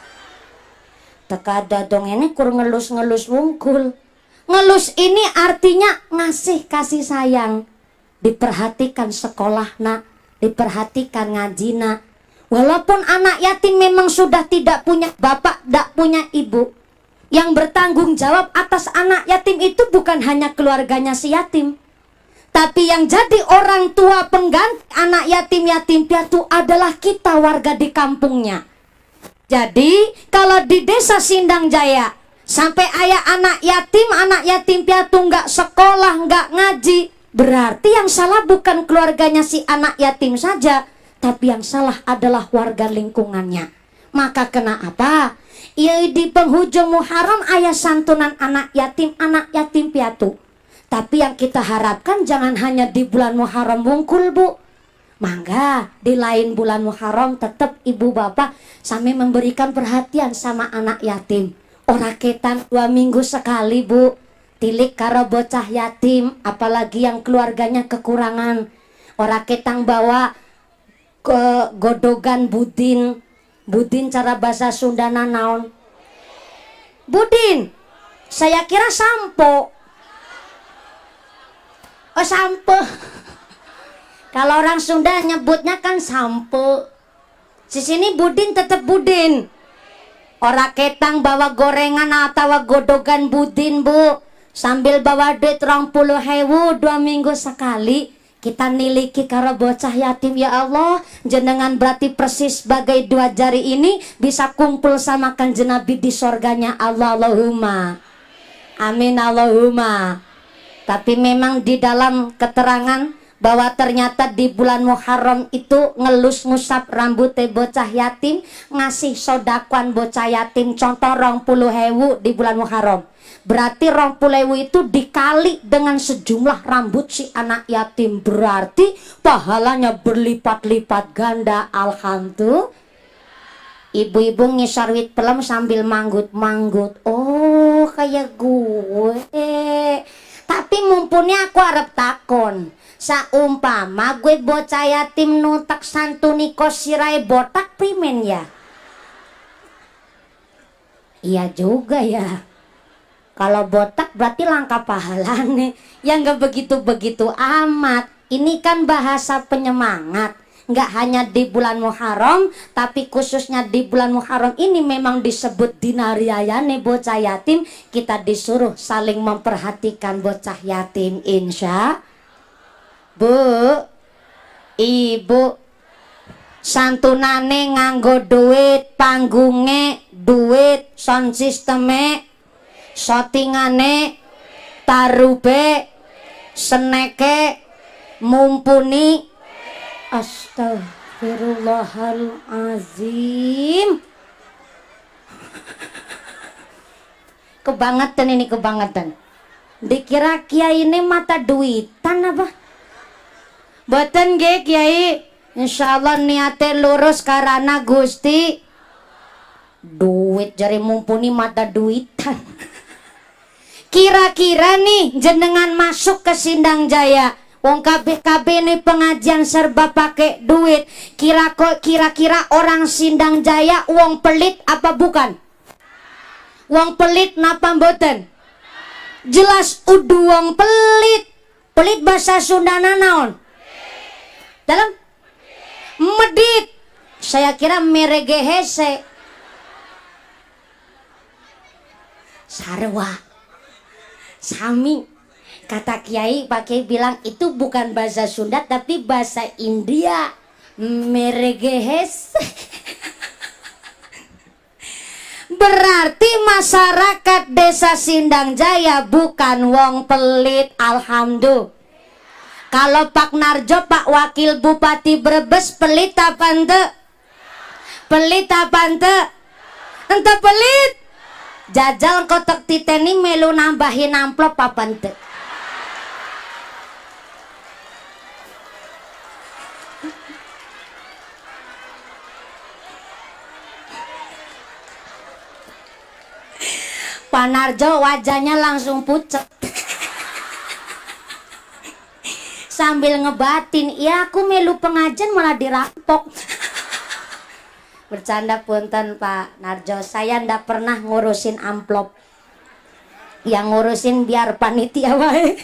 Tekada dong ini kur ngelus-ngelus wungkul. Ngelus ini artinya ngasih kasih sayang. Diperhatikan sekolah nak, diperhatikan ngaji nak. Walaupun anak yatim memang sudah tidak punya bapak, tidak punya ibu, yang bertanggung jawab atas anak yatim itu bukan hanya keluarganya si yatim, tapi yang jadi orang tua pengganti anak yatim piatu adalah kita warga di kampungnya. Jadi kalau di desa Sindang Jaya sampai ayah anak yatim piatu nggak sekolah, nggak ngaji, berarti yang salah bukan keluarganya si anak yatim saja, tapi yang salah adalah warga lingkungannya. Maka kena apa? Ya di penghujung Muharram ayah santunan anak yatim piatu. Tapi yang kita harapkan jangan hanya di bulan Muharram wungkul bu. Mangga di lain bulan Muharram tetap ibu bapak sampai memberikan perhatian sama anak yatim. Ora ketan 2 minggu sekali bu. Tilik karo bocah yatim, apalagi yang keluarganya kekurangan. Ora ketang bawa ke godogan budin. Budin cara bahasa Sundana naon? Budin. Saya kira sampo. Oh sampo. Kalau orang Sunda nyebutnya kan sampo. Di sini budin tetap budin. Ora ketang bawa gorengan atau godogan budin bu. Sambil bawa duit 20.000 2 minggu sekali. Kita niliki karo bocah yatim ya Allah. Jenengan berarti persis sebagai 2 jari ini bisa kumpul sama kanjeng Nabi di sorganya Allah, Allahumma. Amin Allahumma. Tapi memang di dalam keterangan bahwa ternyata di bulan Muharram itu ngelus ngusap rambutnya bocah yatim, ngasih sodakuan bocah yatim contoh 20.000 di bulan Muharram. Berarti 20.000 itu dikali dengan sejumlah rambut si anak yatim, berarti pahalanya berlipat-lipat ganda. Alhamdulillah. Ibu-ibu ngisar wit pelem sambil manggut-manggut. Oh kayak gue. Tapi mumpuni aku arep takon. Saumpama gue bocah yatim nutak santuni kosirai botak primen ya? Iya juga ya. Kalau botak berarti langka pahalane. Ya nggak begitu-begitu amat. Ini kan bahasa penyemangat. Nggak hanya di bulan Muharram, tapi khususnya di bulan Muharram ini memang disebut dinariayane bocah yatim. Kita disuruh saling memperhatikan bocah yatim. Insya Bu, ibu santunane nganggo duit, panggunge duit, sound systeme, shootingane, tarube, seneke, mumpuni. Astagfirullahalazim. Kebangetan ini, kebangetan. Dikira kiai ini mata duitan apa? Boten ge kiai. Insyaallah niate lurus karena Gusti. Duit jari mumpuni mata duitan. Kira-kira nih jenengan masuk ke Sindang Jaya, wong KB nih pengajian serba pakai duit. Kira-kira orang Sindang Jaya wong pelit apa bukan? Wong pelit napa mboten? Jelas udu wong pelit. Pelit bahasa Sundana naon? Dalam medit. Saya kira meregehese. Sarwa. Sami. Kata kiai, Pak Kiai bilang itu bukan bahasa Sunda tapi bahasa India. Meregehes. Berarti masyarakat desa Sindang Jaya bukan wong pelit. Alhamdulillah. Kalau Pak Narjo, Pak Wakil Bupati Brebes pelit apa ente? Pelit apa ente? Ente pelit. Jajal kotak titeni melu nambahin amplop apa ente? Pak Narjo wajahnya langsung pucet. Sambil ngebatin, ya aku melu pengajian malah dirampok. Bercanda punten Pak Narjo, saya ndak pernah ngurusin amplop. Yang ngurusin biar panitia wae.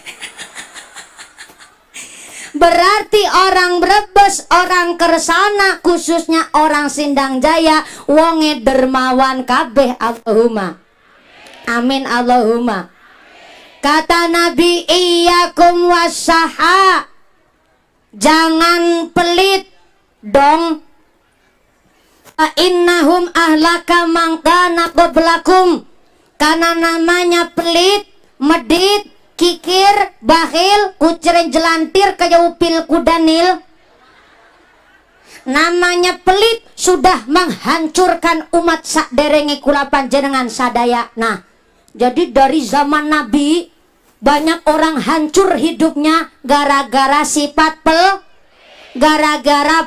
Berarti orang Brebes, orang Kersana, khususnya orang Sindang Jaya, wonge dermawan kabeh. Allahumma amin, Allahumma. Kata Nabi, iyyakum wassaha, jangan pelit dong. Innahum ahlaka mangkana qablakum, karena namanya pelit, medit, kikir, bakhil, kuceren jelantir, kayak upil kudanil. Namanya pelit sudah menghancurkan umat sakderenge kula panjenengan sadaya. Nah, jadi dari zaman Nabi banyak orang hancur hidupnya gara-gara sifat gara-gara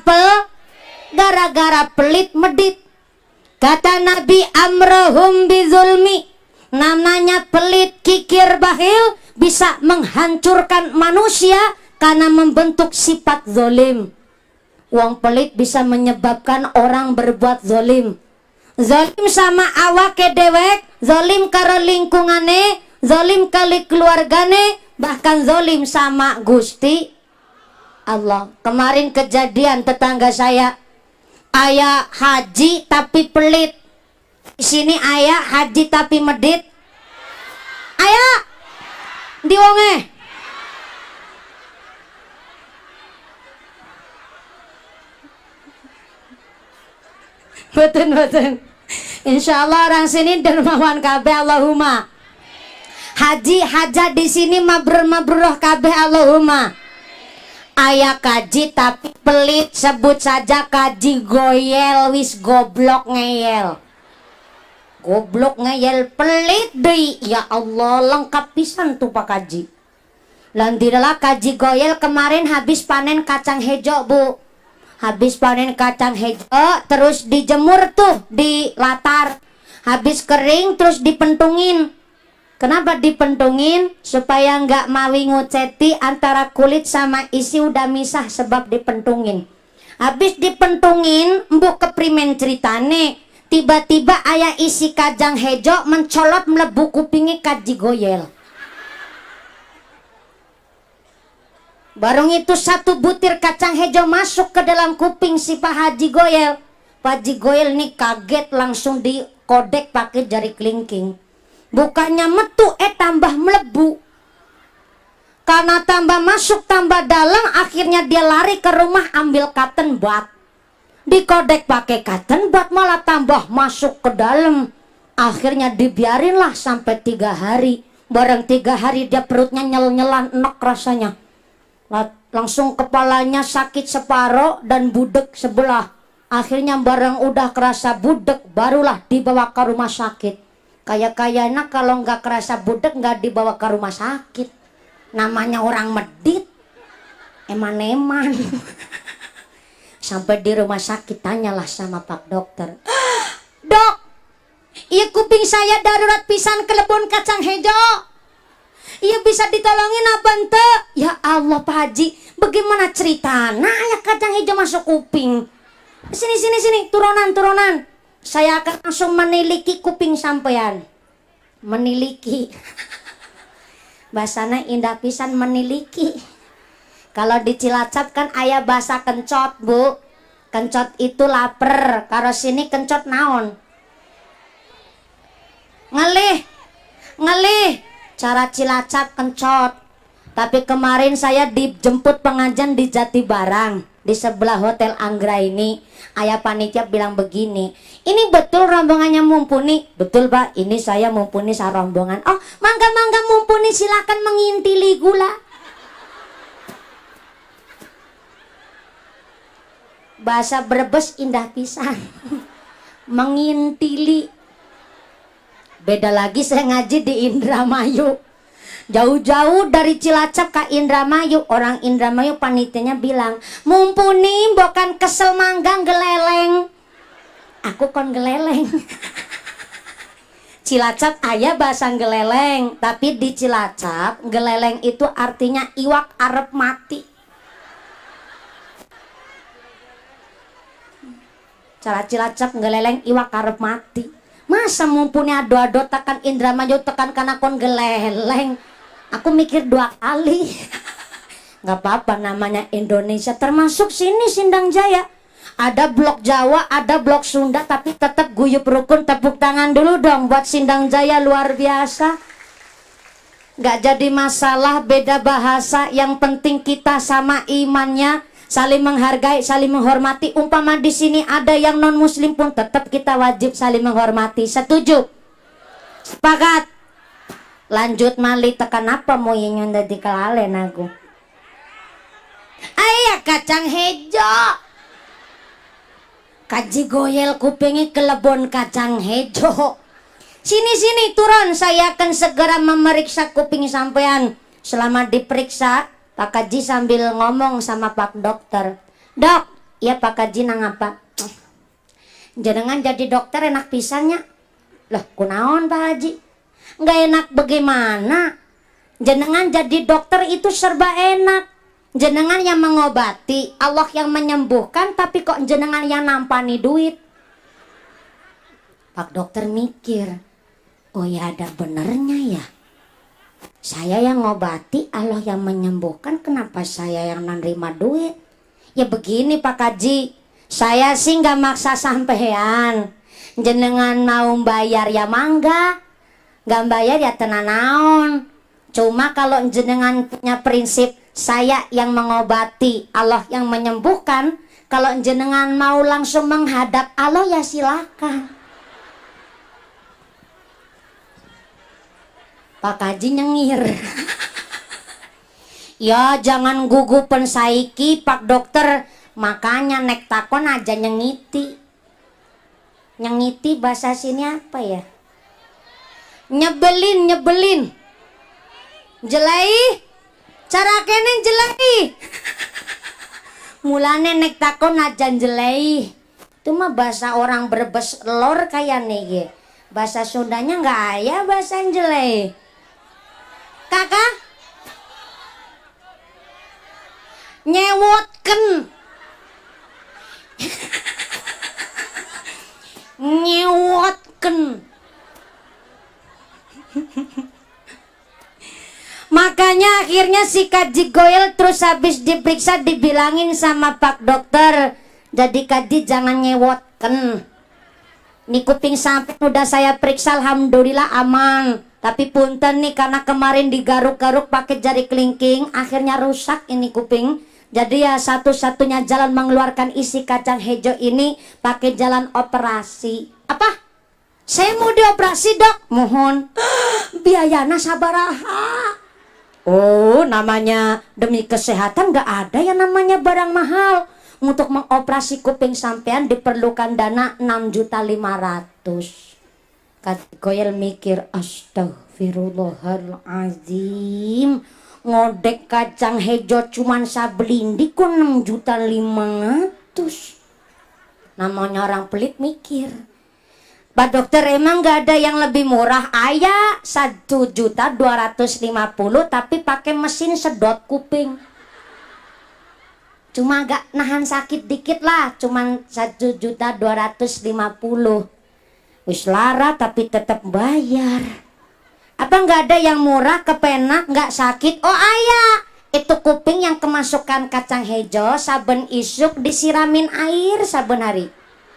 pelit medit. Kata Nabi, amrohum bizulmi, namanya pelit, kikir, bakhil bisa menghancurkan manusia karena membentuk sifat zolim. Wong pelit bisa menyebabkan orang berbuat zolim. Zolim sama awake dewek, zolim karo lingkungane, zolim kali keluargane, bahkan zolim sama Gusti Allah. Kemarin kejadian tetangga saya, ayah haji tapi pelit. Di sini ayah haji tapi medit. Ayah di wonge. Betul. Insya Allah orang sini dermawan kabeh, Allahumma. Haji haja di sini mabrur kabeh, Allahumma. Ayah kaji tapi pelit, sebut saja kaji goyel, wis goblok ngeyel. Goblok ngeyel pelit deh. Ya Allah, lengkap pisan tuh Pak Kaji. Landirlah kaji goyel kemarin habis panen kacang hijau, Bu. Habis panen kacang hijau terus dijemur tuh di latar. Habis kering terus dipentungin. Kenapa dipentungin? Supaya nggak mawi nguceti antara kulit sama isi udah misah sebab dipentungin. Habis dipentungin, mbok keprimen ceritane. Tiba-tiba ayah isi kacang hijau mencolot melebu kupingi kaji goyel. Barung itu satu butir kacang hijau masuk ke dalam kuping si Pak Haji Goyel. Pak Haji Goyel nih kaget, langsung dikodek pakai jari kelingking. Bukannya metu, tambah melebu. Karena tambah masuk tambah dalam, akhirnya dia lari ke rumah ambil cotton bud. Dikodek pakai cotton bud malah tambah masuk ke dalam. Akhirnya dibiarinlah sampai 3 hari. Bareng 3 hari dia perutnya nyel-nyelan, enak rasanya. Langsung kepalanya sakit separoh dan budek sebelah. Akhirnya bareng udah kerasa budek, barulah dibawa ke rumah sakit. Kayak-kayaknya kalau nggak kerasa budek nggak dibawa ke rumah sakit. Namanya orang medit, eman-eman. Sampai di rumah sakit tanyalah sama Pak Dokter. Dok, iya kuping saya darurat pisan kelebon kacang hijau. Iya bisa ditolongin apa ente? Ya Allah Pak Haji, bagaimana cerita? Nah ya kacang hijau masuk kuping. Sini, turunan. Saya akan langsung meniliki kuping sampean. Meniliki. Bahasanya indah pisan, meniliki. Kalau di Cilacap kan ayah bahasa kencot, Bu. Kencot itu lapar. Kalau sini kencot naon? Ngelih. Cara Cilacap kencot. Tapi kemarin saya dijemput pengajian di Jati Barang, di sebelah Hotel Anggra ini. Ayah panitia bilang begini, ini betul rombongannya mumpuni? Betul Pak, ini saya mumpuni sarombongan. Oh mangga mumpuni, silakan mengintili gula. Bahasa Brebes indah pisan. Mengintili. Beda lagi saya ngaji di Indramayu. Jauh-jauh dari Cilacap ke Indramayu. Orang Indramayu panitianya bilang, mumpuni bukan kesel manggang geleleng. Aku kon geleleng. Cilacap aya bahasa geleleng, tapi di Cilacap geleleng itu artinya iwak arep mati. Cara Cilacap geleleng iwak arep mati. Masa mumpuni ado-ado tekan Indramayu tekan kanakon geleleng. Aku mikir 2 kali. Nggak apa-apa, namanya Indonesia, termasuk sini Sindang Jaya. Ada blok Jawa, ada blok Sunda, tapi tetap guyup rukun. Tepuk tangan dulu dong buat Sindang Jaya, luar biasa. Nggak jadi masalah beda bahasa, yang penting kita sama imannya, saling menghargai, saling menghormati. Umpama di sini ada yang non muslim pun tetap kita wajib saling menghormati. Setuju? Sepakat? Lanjut mali tekan apa mau yang dari kelalen aku. Ayah kacang hijau. Kaji goyel kupingi kelebon kacang hijau. Sini turun, saya akan segera memeriksa kuping sampean. Selama diperiksa, Pak Kaji sambil ngomong sama Pak Dokter. Dok, ya Pak Kaji nang apa? Jenengan jadi dokter enak pisannya. Loh, kunaon Pak Haji? Nggak enak bagaimana? Jenengan jadi dokter itu serba enak. Jenengan yang mengobati, Allah yang menyembuhkan, tapi kok jenengan yang nampani duit? Pak Dokter mikir, oh ya ada benernya ya. Saya yang ngobati, Allah yang menyembuhkan, kenapa saya yang nerima duit? Ya begini Pak Kaji, saya sih nggak maksa sampean. Jenengan mau bayar ya mangga, nggak bayar ya tenanaon. Cuma kalau jenengan punya prinsip, saya yang mengobati, Allah yang menyembuhkan. Kalau jenengan mau langsung menghadap Allah ya silakan. Pak Kaji nyengir. Ya jangan gugupen saiki Pak Dokter. Makanya nek takon aja nyengiti. Nyengiti bahasa sini apa ya? Nyebelin. Jelai. Cara kene jelai. Mulane nek takon aja jelai. Itu mah bahasa orang Brebes lor kayak nih. Bahasa Sundanya nggak ada bahasa jelai. Kakak? Nyewotken. Nyewotken. Makanya akhirnya si Kaji goyel terus habis diperiksa dibilangin sama Pak Dokter, jadi Kaji jangan nyewotken. Nih kuping sampai udah saya periksa alhamdulillah aman. Tapi punten nih karena kemarin digaruk-garuk pakai jari kelingking, akhirnya rusak ini kuping. Jadi ya satu-satunya jalan mengeluarkan isi kacang hijau ini pakai jalan operasi. Apa? Saya mau dioperasi Dok. Mohon biayana sabaraha. Oh, namanya demi kesehatan gak ada yang namanya barang mahal. Untuk mengoperasi kuping sampean diperlukan dana 6.500.000. Kaji goyel mikir, astagfirullahaladzim. Ngodek kacang hijau cuman sabelindi kok 6.500.000. Namanya orang pelit mikir. Pak Dokter emang gak ada yang lebih murah? Ayah 1.250.000 tapi pakai mesin sedot kuping. Cuma agak nahan sakit dikit lah, cuman 1.250.000. Wis lara tapi tetap bayar. Apa nggak ada yang murah, kepenak, nggak sakit? Oh ayah, itu kuping yang kemasukan kacang hijau saben isuk disiramin air saben hari.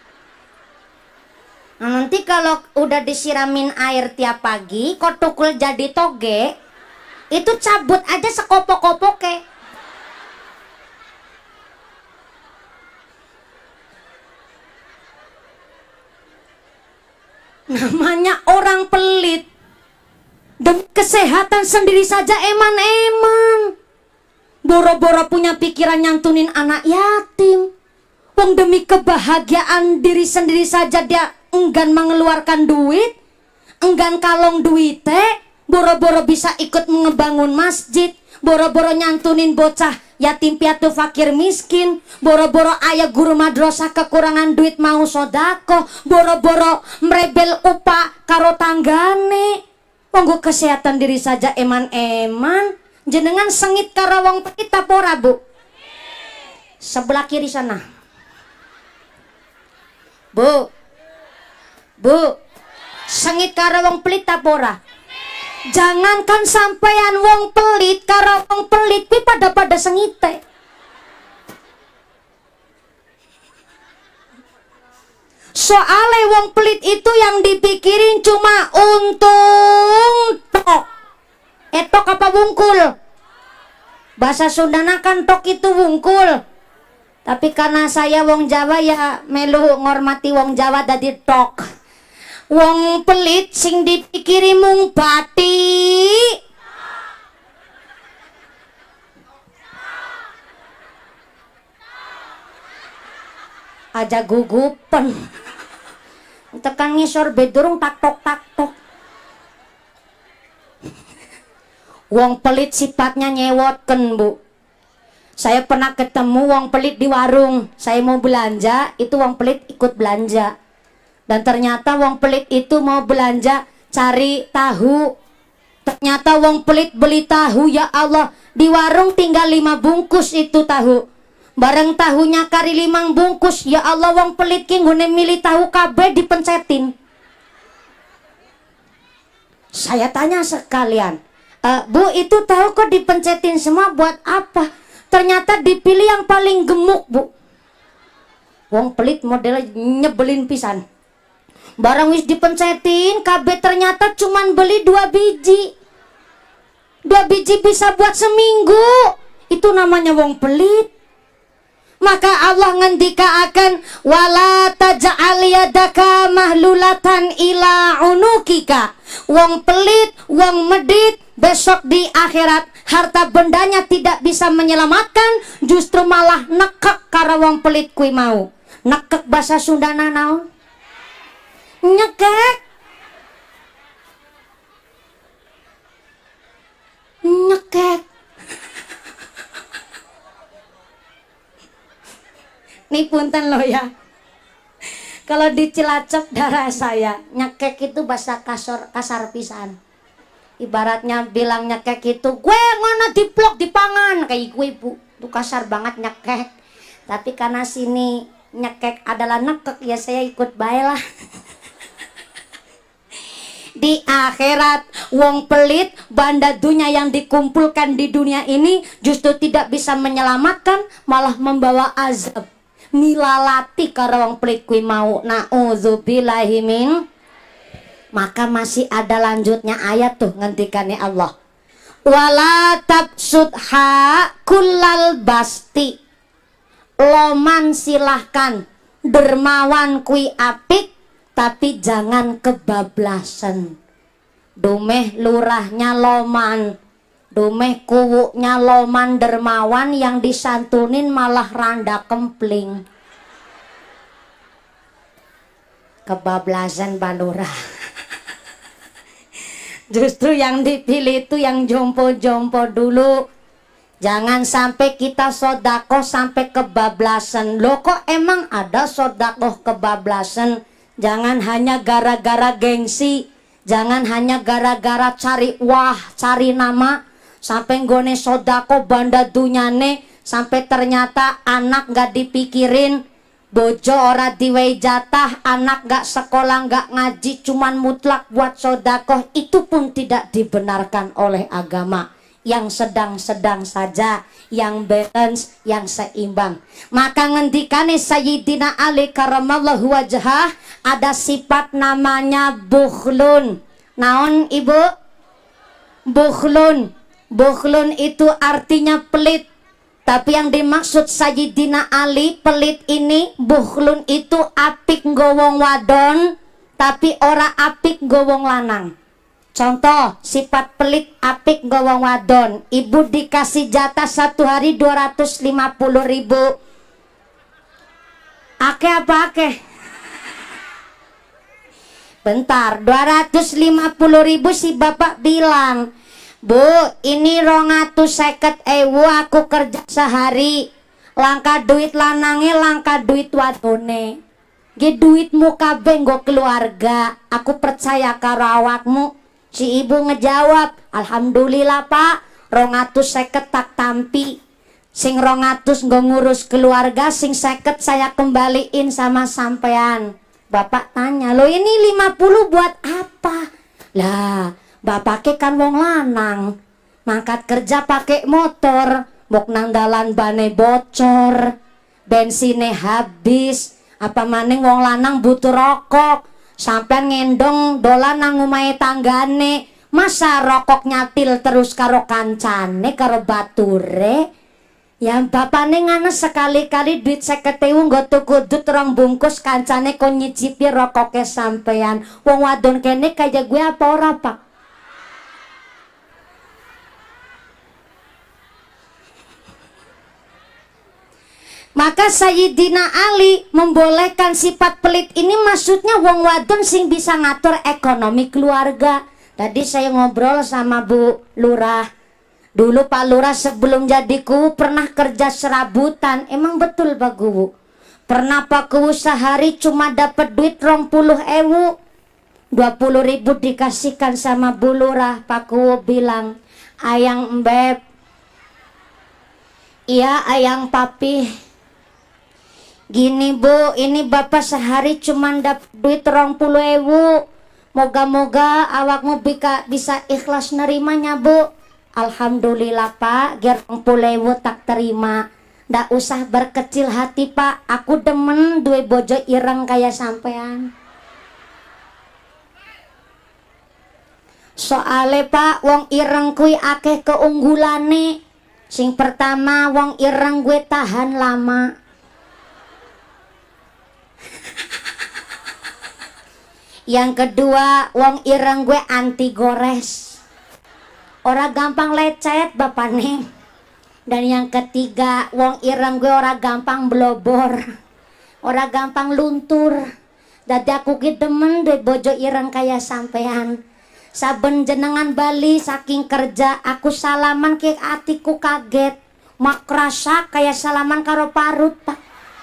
Nah, nanti kalau udah disiramin air tiap pagi, kok tukul jadi toge, itu cabut aja sekopok-kopoknya. Namanya orang pelit. Demi kesehatan sendiri saja eman-eman. Boro-boro punya pikiran nyantunin anak yatim. Wong demi kebahagiaan diri sendiri saja dia enggan mengeluarkan duit, enggan kalong duite, boro-boro bisa ikut ngebangun masjid, boro-boro nyantunin bocah yatim piatu fakir miskin, boro-boro ayah guru madrasah kekurangan duit mau sodako, boro-boro merebel upah karo tanggane. Monggo kesehatan diri saja eman-eman. Jenengan sengit karo wong pelit apa ora, Bu? Sebelah kiri sana. Bu. Sengit karo wong pelit apa ora? Jangankan sampean wong pelit karo wong pelit pi pada sengite. Soale wong pelit itu yang dipikirin cuma untung tok. Tok apa wungkul? Bahasa Sundana kan tok itu wungkul. Tapi karena saya wong Jawa ya melu ngormati wong Jawa dadi tok. Wong pelit sing dipikiri mung bati. Aja gugupen. Tekan ngisor bedurung tak tok. Wong pelit sifatnya nyewotken, Bu. Saya pernah ketemu wong pelit di warung. Saya mau belanja, itu wong pelit ikut belanja. Dan ternyata wong pelit itu mau belanja cari tahu. Ternyata wong pelit beli tahu, ya Allah, di warung tinggal 5 bungkus itu tahu. Bareng tahunya kari 5 bungkus, ya Allah, wong pelit ki nggone milih tahu kabeh dipencetin. Saya tanya sekalian, Bu, itu tahu kok dipencetin semua buat apa? Ternyata dipilih yang paling gemuk, Bu. Wong pelit modelnya nyebelin pisan. Barang wis dipencetin kabeh ternyata cuman beli 2 biji. 2 biji bisa buat seminggu. Itu namanya wong pelit. Maka Allah ngendika akan wala taj'al yadaka mahlulatan ila unukika. Wong pelit, wong medit, besok di akhirat harta bendanya tidak bisa menyelamatkan, justru malah nekek karo wong pelit kui mau. Nekek bahasa Sundana naon? Nyekek. Nyekek. Nih punten lo ya. Kalau di Cilacap darah saya, nyekek itu bahasa kasar pisan. Ibaratnya bilang nyekek itu, gue ngono diplok dipangan kayak gue, Bu. Itu kasar banget nyekek. Tapi karena sini nyekek adalah nekek, ya saya ikut baiklah. Di akhirat wong pelit banda dunia yang dikumpulkan di dunia ini justru tidak bisa menyelamatkan, malah membawa azab. Nilalati karo wong pelit kuwi mau. Nauzubillahi min. Maka masih ada lanjutnya ayat tuh ngendikane Allah. Wala tabsudha kullal basti. Loman silahkan, dermawan kui apik, tapi jangan kebablasan. Domeh lurahnya loman, domeh kuwuknya loman dermawan, yang disantunin malah randa kempling. Kebablasan Bandura. Justru yang dipilih itu yang jompo-jompo dulu. Jangan sampai kita sodakoh sampai kebablasan. Loh, kok emang ada sodakoh kebablasan? Jangan hanya gara-gara gengsi, jangan hanya gara-gara cari wah, cari nama, sampai nggone sodakoh banda dunyane, sampai ternyata anak gak dipikirin, bojo ora diwei jatah, anak gak sekolah gak ngaji, cuman mutlak buat sodakoh. Itu pun tidak dibenarkan oleh agama. Yang sedang-sedang saja, yang balance, yang seimbang. Maka ngendikane Sayyidina Ali karamallahu wajhah, ada sifat namanya bukhlun. Naon Ibu? Bukhlun. Bukhlun itu artinya pelit. Tapi yang dimaksud Sayyidina Ali pelit ini, bukhlun itu apik ngowong wadon, tapi ora apik ngowong lanang. Contoh, sifat pelit apik ngowong wadon. Ibu dikasih jatah 1 hari 250.000. Ake apa ake? Bentar, 250.000 si bapak bilang, Bu, ini 250.000 aku kerja sehari. Langka duit lanange, langka duit wadone. Ge duitmu kabeh nggo keluarga. Aku percaya karo awakmu. Si ibu ngejawab, alhamdulillah pak, 250 tak tampi. Sing 200 nggo ngurus keluarga, sing 50 saya kembaliin sama sampean. Bapak tanya, lo ini 50 buat apa? Lah, bapaknya kan wong lanang, mangkat kerja pakai motor, mok nang dalan bane bocor, bensinnya habis, apa maning wong lanang butuh rokok, sampean ngendong dolan nang omahe tanggane, masa rokok nyatil terus karo kancane karo bature. Yang bapakne ngana sekali-kali duit 50.000 nggo tuku dut 2 bungkus, kancane kon nyicipi rokoknya sampean. Wong wadon kene kaya gue apa ora pak? Maka Sayyidina Ali membolehkan sifat pelit ini, maksudnya wong wadon sing bisa ngatur ekonomi keluarga. Tadi saya ngobrol sama Bu Lurah. Dulu Pak Lurah sebelum jadi kuwu pernah kerja serabutan. Emang betul Pak Kuwu? Pernah Pak Kuwu sehari cuma dapat duit 20.000. 20.000 dikasihkan sama Bu Lurah. Pak Kuwu bilang, ayang Mbeb, iya ayang papi, gini Bu, ini bapak sehari cuma dapat duit 20.000. Moga-moga awakmu bisa ikhlas nerimanya Bu. Alhamdulillah pak, ger 20.000 tak terima. Ndak usah berkecil hati pak, aku demen duwe bojo ireng kayak sampean. Soale pak, wong ireng kui akeh keunggulane. Sing pertama, wong ireng gue tahan lama. Yang kedua, wong ireng gue anti gores. Ora gampang lecet bapak nih. Dan yang ketiga, wong ireng gue ora gampang blobor, ora gampang luntur. Dadi aku ki demen deh bojo ireng kaya sampean. Saben jenengan Bali saking kerja, aku salaman ke atiku kaget. Mak kerasa kayak salaman karo parut pak.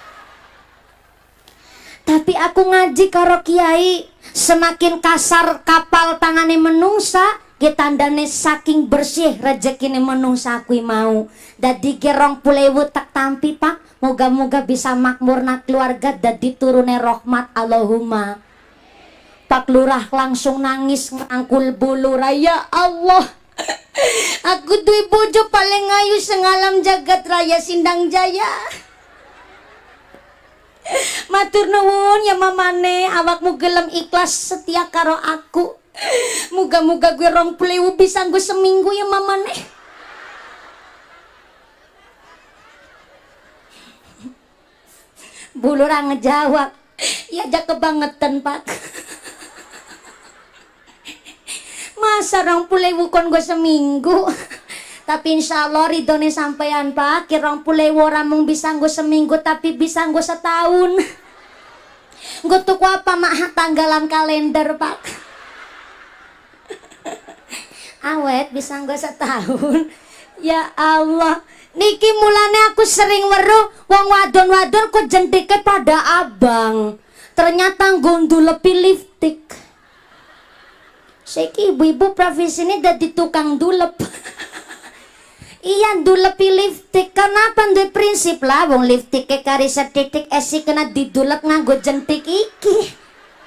Tapi aku ngaji karo kiai, semakin kasar kapal tangane menungsa, getandane saking bersih rezekine menungsa kui mau. Dadi ge 20.000 tak tampi pak, moga-moga bisa makmurna keluarga dadi turune rahmat Allahumma. Pak Lurah langsung nangis ngangkul Bu Lurah, ya Allah, aku duwe bojo paling ayu sengalam jagat raya Sindang Jaya. Matur nuwun ya mamane, awakmu gelem ikhlas setia karo aku. Muga-muga gue 20.000 bisa gue seminggu ya mamane. Bu Lurah ngejawab, ya aja kebangetan pak. Masa 20.000 kon gue seminggu. Tapi insya Allah ridhone sampean pak, kira 20.000 orang mung bisa gue seminggu, tapi bisa gue setahun. Gue tuku apa mak tanggalan kalender pak. Awet bisa gue setahun. Ya Allah, niki mulane aku sering weruh wong wadon-wadon kok jentike pada abang. Ternyata gondul lebih lipstik. Saiki ibu-ibu profesine dadi tukang dulep. Iya dulepi lipstik, kenapa duwe prinsip lah wong lipstike kari setitik esi kena didulep nganggo jentik iki.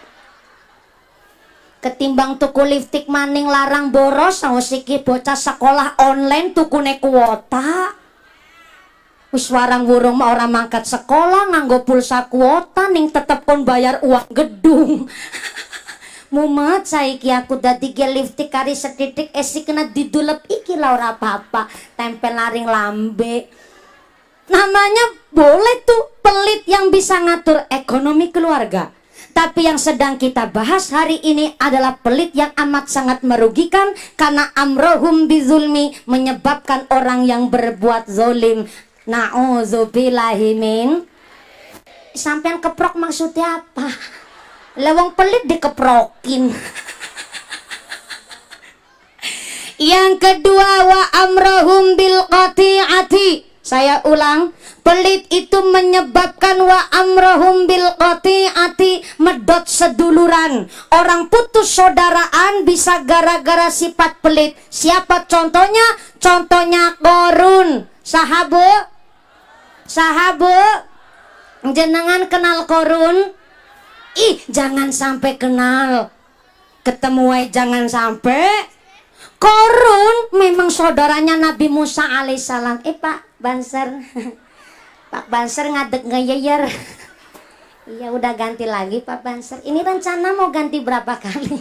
Ketimbang tuku lipstik maning larang boros, saus iki bocah sekolah online tukune kuota. Wis warang wurung mah ora mangkat sekolah nganggo pulsa kuota ning tetep kon bayar uang gedung. Mumet saiki aku dadi ge lipstik kari setitik esi kena didulep iki lah ora apa-apa, tempel laring lambe. Namanya boleh tuh pelit yang bisa ngatur ekonomi keluarga. Tapi yang sedang kita bahas hari ini adalah pelit yang amat sangat merugikan, karena amrohum bizulmi, menyebabkan orang yang berbuat zolim. Na'udzubillahi min. Sampean keprok maksudnya apa? Lewong pelit dikeprokin. Yang kedua, wa amrohum bil qati'ati. Saya ulang, pelit itu menyebabkan wa amrohum bil qati'ati, medot seduluran. Orang putus saudaraan bisa gara-gara sifat pelit. Siapa contohnya? Contohnya Korun. Sahabu, jenengan kenal Korun? Ih, jangan sampai kenal. Ketemu jangan sampai. Korun memang saudaranya Nabi Musa alaihissalam. Pak Banser, Pak Banser ngadek ngeyeyer. Iya udah ganti lagi Pak Banser. Ini rencana mau ganti berapa kali?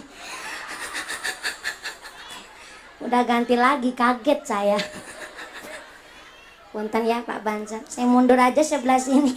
Udah ganti lagi, kaget saya. Punten ya Pak Banser, saya mundur aja sebelah sini.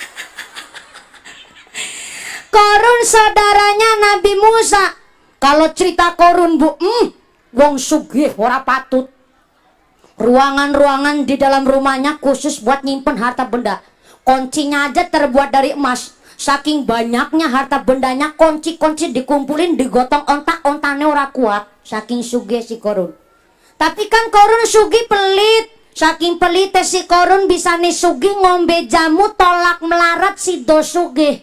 Korun saudaranya Nabi Musa. Kalau cerita Korun bu, wong sugih ora patut. Ruangan-ruangan di dalam rumahnya khusus buat nyimpen harta benda. Kuncinya aja terbuat dari emas. Saking banyaknya harta bendanya, kunci-kunci dikumpulin, digotong ontak-ontane ora kuat. Saking sugih si Korun. Tapi kan Korun sugih pelit. Saking pelitnya si Korun bisa nih sugih ngombe jamu tolak melarat si do sugih.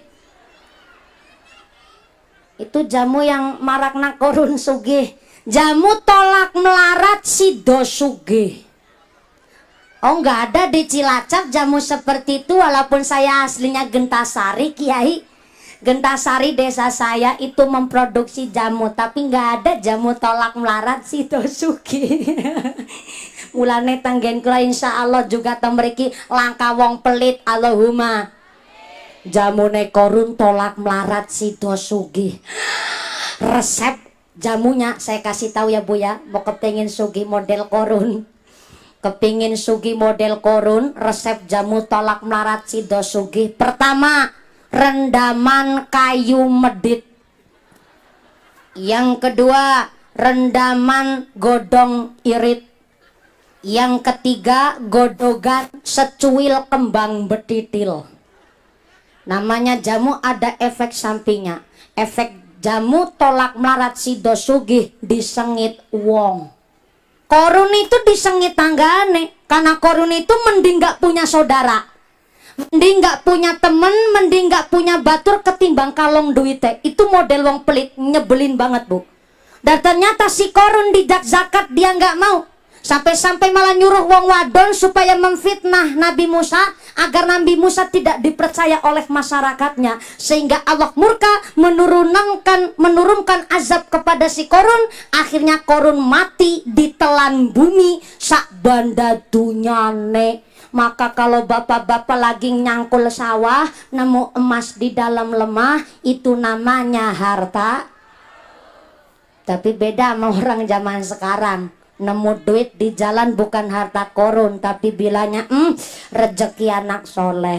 Itu jamu yang marakna Korun sugih. Jamu tolak melarat si do sugih. Oh nggak ada di Cilacap jamu seperti itu, walaupun saya aslinya Gentasari Kiai. Gentasari desa saya itu memproduksi jamu, tapi nggak ada jamu tolak melarat si do sugih. Mulane tanggen kula insya Allah juga temriki langka wong pelit Allahumma. Jamune Korun tolak melarat si do sugih. Resep jamunya saya kasih tahu ya Bu ya. Mau kepingin sugih model Korun, kepingin sugih model Korun, resep jamu tolak melarat si do sugih. Pertama, rendaman kayu medit. Yang kedua, rendaman godong irit. Yang ketiga, godogan secuil kembang betitil. Namanya jamu ada efek sampingnya. Efek jamu tolak melarat si do sugih disengit wong. Korun itu disengit tanggane, karena Korun itu mending gak punya saudara, mending gak punya temen, mending gak punya batur ketimbang kalong duite. Itu model wong pelit, nyebelin banget Bu. Dan ternyata si Korun dijak zakat dia gak mau. Sampai-sampai malah nyuruh wong wadon supaya memfitnah Nabi Musa, agar Nabi Musa tidak dipercaya oleh masyarakatnya. Sehingga Allah murka menurunkan azab kepada si Korun. Akhirnya Korun mati ditelan bumi sak banda dunyane. Maka kalau bapak-bapak lagi nyangkul sawah, nemu emas di dalam lemah, itu namanya harta. Tapi beda sama orang zaman sekarang. Nemu duit di jalan bukan harta Korun, tapi bilangnya rezeki anak soleh,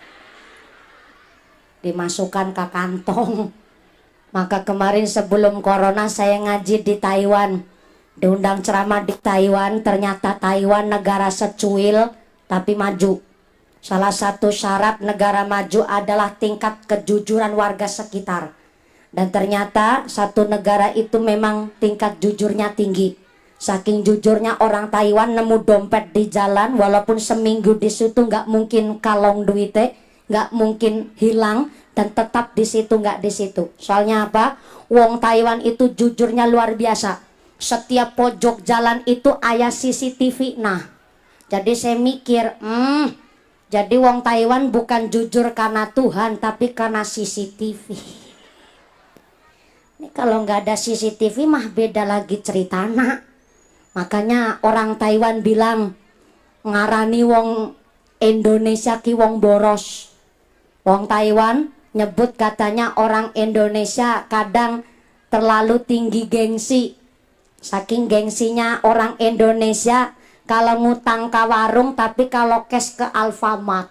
dimasukkan ke kantong. Maka kemarin sebelum corona saya ngaji di Taiwan, diundang ceramah di Taiwan. Ternyata Taiwan negara secuil tapi maju. Salah satu syarat negara maju adalah tingkat kejujuran warga sekitar. Dan ternyata satu negara itu memang tingkat jujurnya tinggi. Saking jujurnya orang Taiwan, nemu dompet di jalan, walaupun seminggu di situ nggak mungkin kalong duitnya, nggak mungkin hilang, dan tetap di situ nggak di situ. Soalnya apa? Wong Taiwan itu jujurnya luar biasa. Setiap pojok jalan itu aya CCTV. Nah, jadi saya mikir, jadi wong Taiwan bukan jujur karena Tuhan, tapi karena CCTV. Ini kalau nggak ada CCTV mah beda lagi ceritana. Makanya orang Taiwan bilang ngarani wong Indonesia ki wong boros. Wong Taiwan nyebut katanya orang Indonesia kadang terlalu tinggi gengsi. Saking gengsinya orang Indonesia, kalau ngutang ke warung tapi kalau cash ke Alfamart.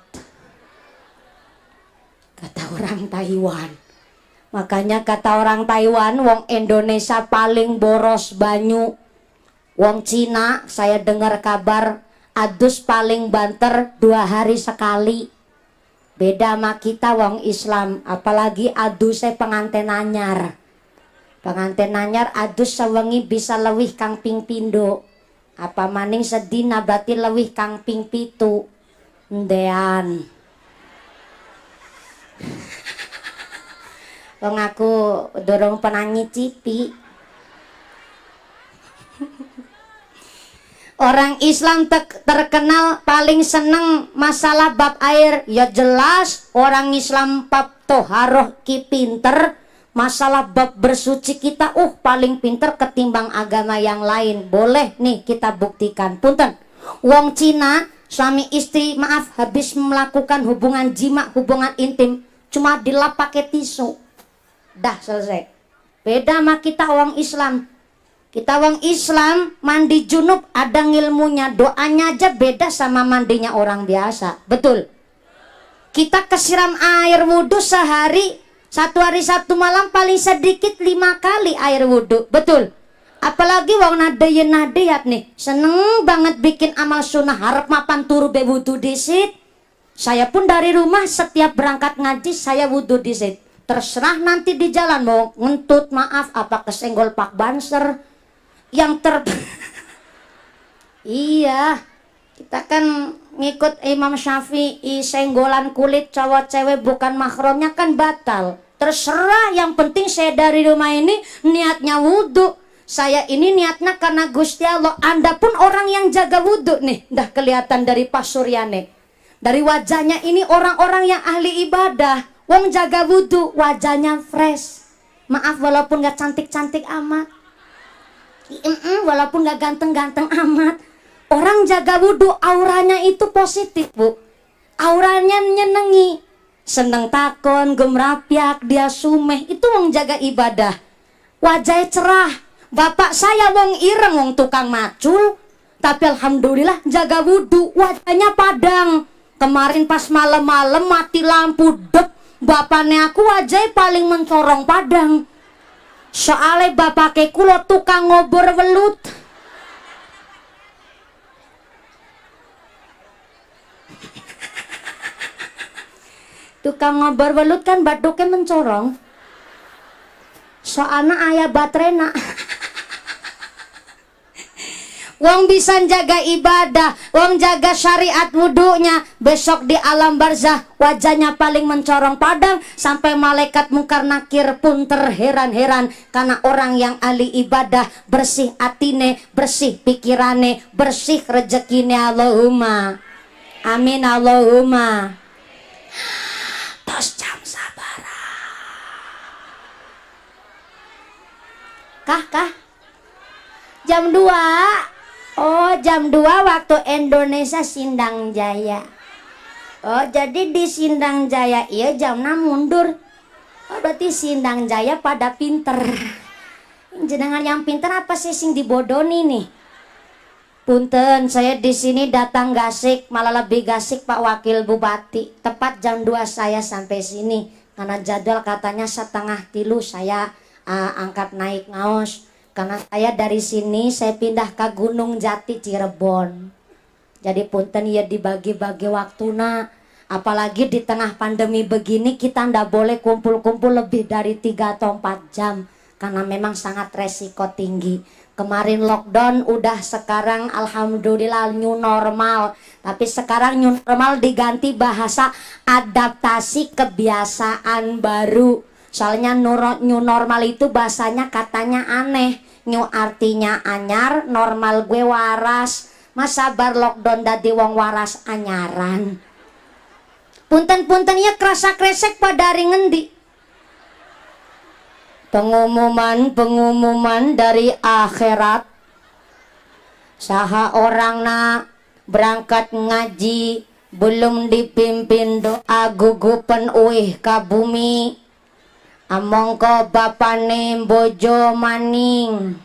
Kata orang Taiwan. Makanya kata orang Taiwan, wong Indonesia paling boros banyu. Wong Cina saya dengar kabar adus paling banter 2 hari sekali. Beda sama kita wong Islam, apalagi adusnya pengantin anyar. Pengantin anyar adus sawengi bisa lewih kang ping pindo. Apa maning sedina berarti lewih kang ping pitu. Ndean. Wong aku dorong penanyi cipi. Orang Islam terkenal paling seneng masalah bab air. Ya jelas orang Islam bab toharoh ki pinter. Masalah bab bersuci kita paling pinter ketimbang agama yang lain. Boleh nih kita buktikan. Punten, wong Cina suami istri maaf habis melakukan hubungan jima, hubungan intim, cuma dilap pakai tisu. Dah selesai. Beda sama kita wong Islam. Kita wong Islam mandi junub ada ngilmunya, doanya aja beda sama mandinya orang biasa. Betul. Kita kesiram air wudhu sehari, satu hari satu malam paling sedikit 5 kali air wudhu. Betul. Apalagi wong nadeyat nih, seneng banget bikin amal sunnah, harap mapan turu be wudhu disit. Saya pun dari rumah setiap berangkat ngaji saya wudhu disit. Terserah nanti di jalan mau ngentut maaf apa kesenggol pak banser yang iya, kita kan ngikut Imam Syafi'i, senggolan kulit cowok cewek bukan mahramnya kan batal. Terserah, yang penting saya dari rumah ini niatnya wudhu. Saya ini niatnya karena Gusti Allah. Anda pun orang yang jaga wudhu nih, dah kelihatan dari Pak Suryane. Dari wajahnya ini orang-orang yang ahli ibadah. Wong jaga wudhu, wajahnya fresh. Maaf walaupun gak cantik-cantik amat, walaupun gak ganteng-ganteng amat, orang jaga wudhu auranya itu positif bu. Auranya nyenengi, seneng takon, gemrapiak, dia sumeh. Itu wong jaga ibadah, wajahnya cerah. Bapak saya wong ireng, wong tukang macul, tapi alhamdulillah jaga wudhu, wajahnya padang. Kemarin pas malam-malam mati lampu dep, bapaknya aku wajahnya paling mencorong padang. Soalnya bapaknya kulo tukang ngobor welut. Tukang ngobor welut kan baduknya mencorong. Soalnya ayah baterena. Wong bisa jaga ibadah, wong jaga syariat wudhunya, besok di alam barzah wajahnya paling mencorong padang, sampai malaikat mungkar nakir pun terheran-heran. Karena orang yang ahli ibadah, bersih atine, bersih pikirane, bersih rezekine. Allahumma amin, Allahumma. Tos jam sabara kah jam 2. Oh, jam 2 waktu Indonesia Sindang Jaya. Oh, jadi di Sindang Jaya iya jamnya mundur. Oh, berarti Sindang Jaya pada pinter. Jenengan yang pinter apa sih sing dibodoni nih? Punten, saya di sini datang gasik, malah lebih gasik Pak Wakil Bupati. Tepat jam 2 saya sampai sini. Karena jadwal katanya 2:30 saya angkat naik ngaos. Karena saya dari sini saya pindah ke Gunung Jati Cirebon. Jadi punten ya dibagi-bagi waktuna. Apalagi di tengah pandemi begini kita ndak boleh kumpul-kumpul lebih dari 3 atau 4 jam. Karena memang sangat resiko tinggi. Kemarin lockdown udah, sekarang alhamdulillah new normal. Tapi sekarang new normal diganti bahasa adaptasi kebiasaan baru. Soalnya new normal itu bahasanya katanya aneh. New artinya anyar, normal gue waras. Masa bar lockdown dadi wong waras anyaran. Punten-punten ya kerasa-kresek pada hari ngendi. Pengumuman dari akhirat. Saha orang nak berangkat ngaji belum dipimpin doa gugupen uih ka bumi. Amongko bapane bojo maning.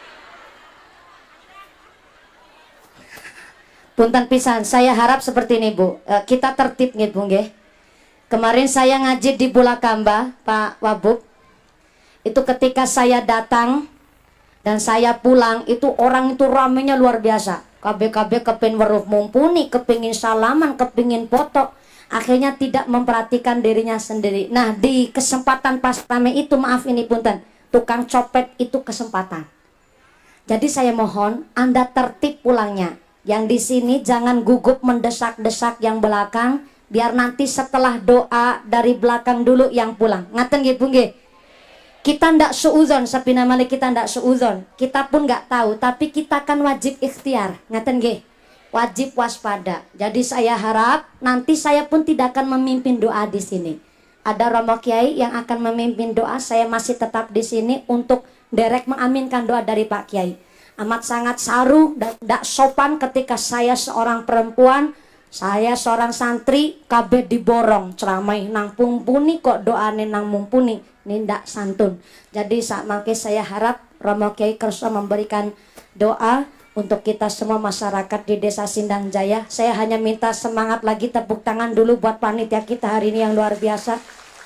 Punten pisan, saya harap seperti ini Bu. Kita tertib nih Bu nggih. Kemarin saya ngaji di Bulakamba, Pak Wabub. Itu ketika saya datang dan saya pulang, itu orang itu ramenya luar biasa. KB kepin weruh mumpuni, kepingin salaman, kepingin foto. Akhirnya tidak memperhatikan dirinya sendiri. Nah, di kesempatan pas rame itu, maaf ini punten, tukang copet itu kesempatan. Jadi saya mohon Anda tertib pulangnya. Yang di sini jangan gugup mendesak-desak yang belakang, biar nanti setelah doa dari belakang dulu yang pulang. Ngaten nggih Bu nggih? Kita ndak suudzon, sapina malik kita ndak suudzon. Kita pun nggak tahu, tapi kita kan wajib ikhtiar. Ngaten nggih? Wajib waspada. Jadi saya harap nanti saya pun tidak akan memimpin doa di sini. Ada Romo Kiai yang akan memimpin doa, saya masih tetap di sini untuk derek mengaminkan doa dari Pak Kiai. Amat sangat saru dan tidak sopan ketika saya seorang perempuan, saya seorang santri, kabeh diborong ceramai nang mumpuni kok doane nang mumpuni, ini ndak santun. Jadi saat mangke saya harap Romo Kiai kersa memberikan doa untuk kita semua masyarakat di Desa Sindang Jaya. Saya hanya minta semangat lagi, tepuk tangan dulu buat panitia kita hari ini yang luar biasa.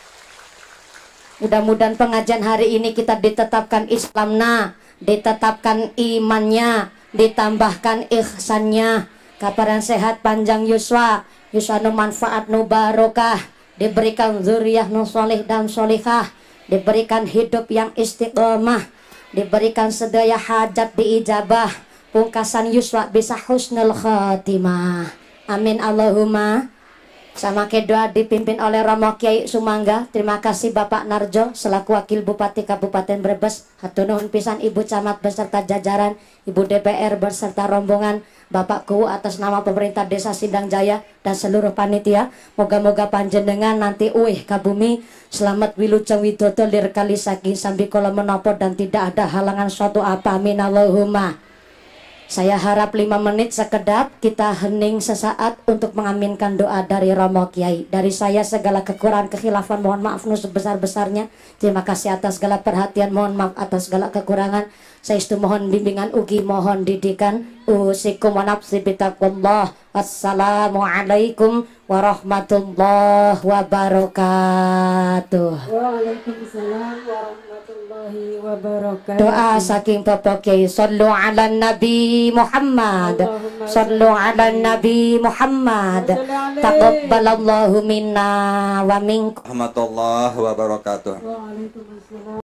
Mudah-mudahan pengajian hari ini kita ditetapkan Islamna, ditetapkan imannya, ditambahkan ihsannya, kabaran sehat panjang yuswa, yuswa nu manfaat nu barokah, diberikan zuriyah nu soleh dan solihah, diberikan hidup yang istiqomah, diberikan sedaya hajat diijabah, pungkasan yuswa bisa husnul khatimah. Amin Allahumma. Sama doa dipimpin oleh Romo Kiai Sumangga. Terima kasih Bapak Narjo selaku Wakil Bupati Kabupaten Brebes. Hatur nuhun pisan Ibu Camat beserta jajaran, Ibu DPR beserta rombongan, Bapak Kuwu atas nama pemerintah Desa Sindang Jaya dan seluruh panitia. Moga-moga panjenengan nanti uih kabumi selamat wilujeng widodo lir kali saking sambi kala menapa dan tidak ada halangan suatu apa. Amin Allahumma. Saya harap 5 menit sekedap kita hening sesaat untuk mengaminkan doa dari Romo Kiai. Dari saya segala kekurangan kekhilafan mohon maaf nu sebesar-besarnya. Terima kasih atas segala perhatian, mohon maaf atas segala kekurangan. Saya mohon bimbingan ugi, mohon didikan. Usikum wa nafsi bitaqwallah. Assalamualaikum warahmatullahi wabarakatuh. Waalaikumsalam warahmatullahi wabarakatuh. Doa saking Bapak Kiai. Sallu ala Nabi Muhammad. Sallu ala Nabi Muhammad. Taqabbalallahu minna wa minkum. Warahmatullahi wabarakatuh. Waalaikumsalam.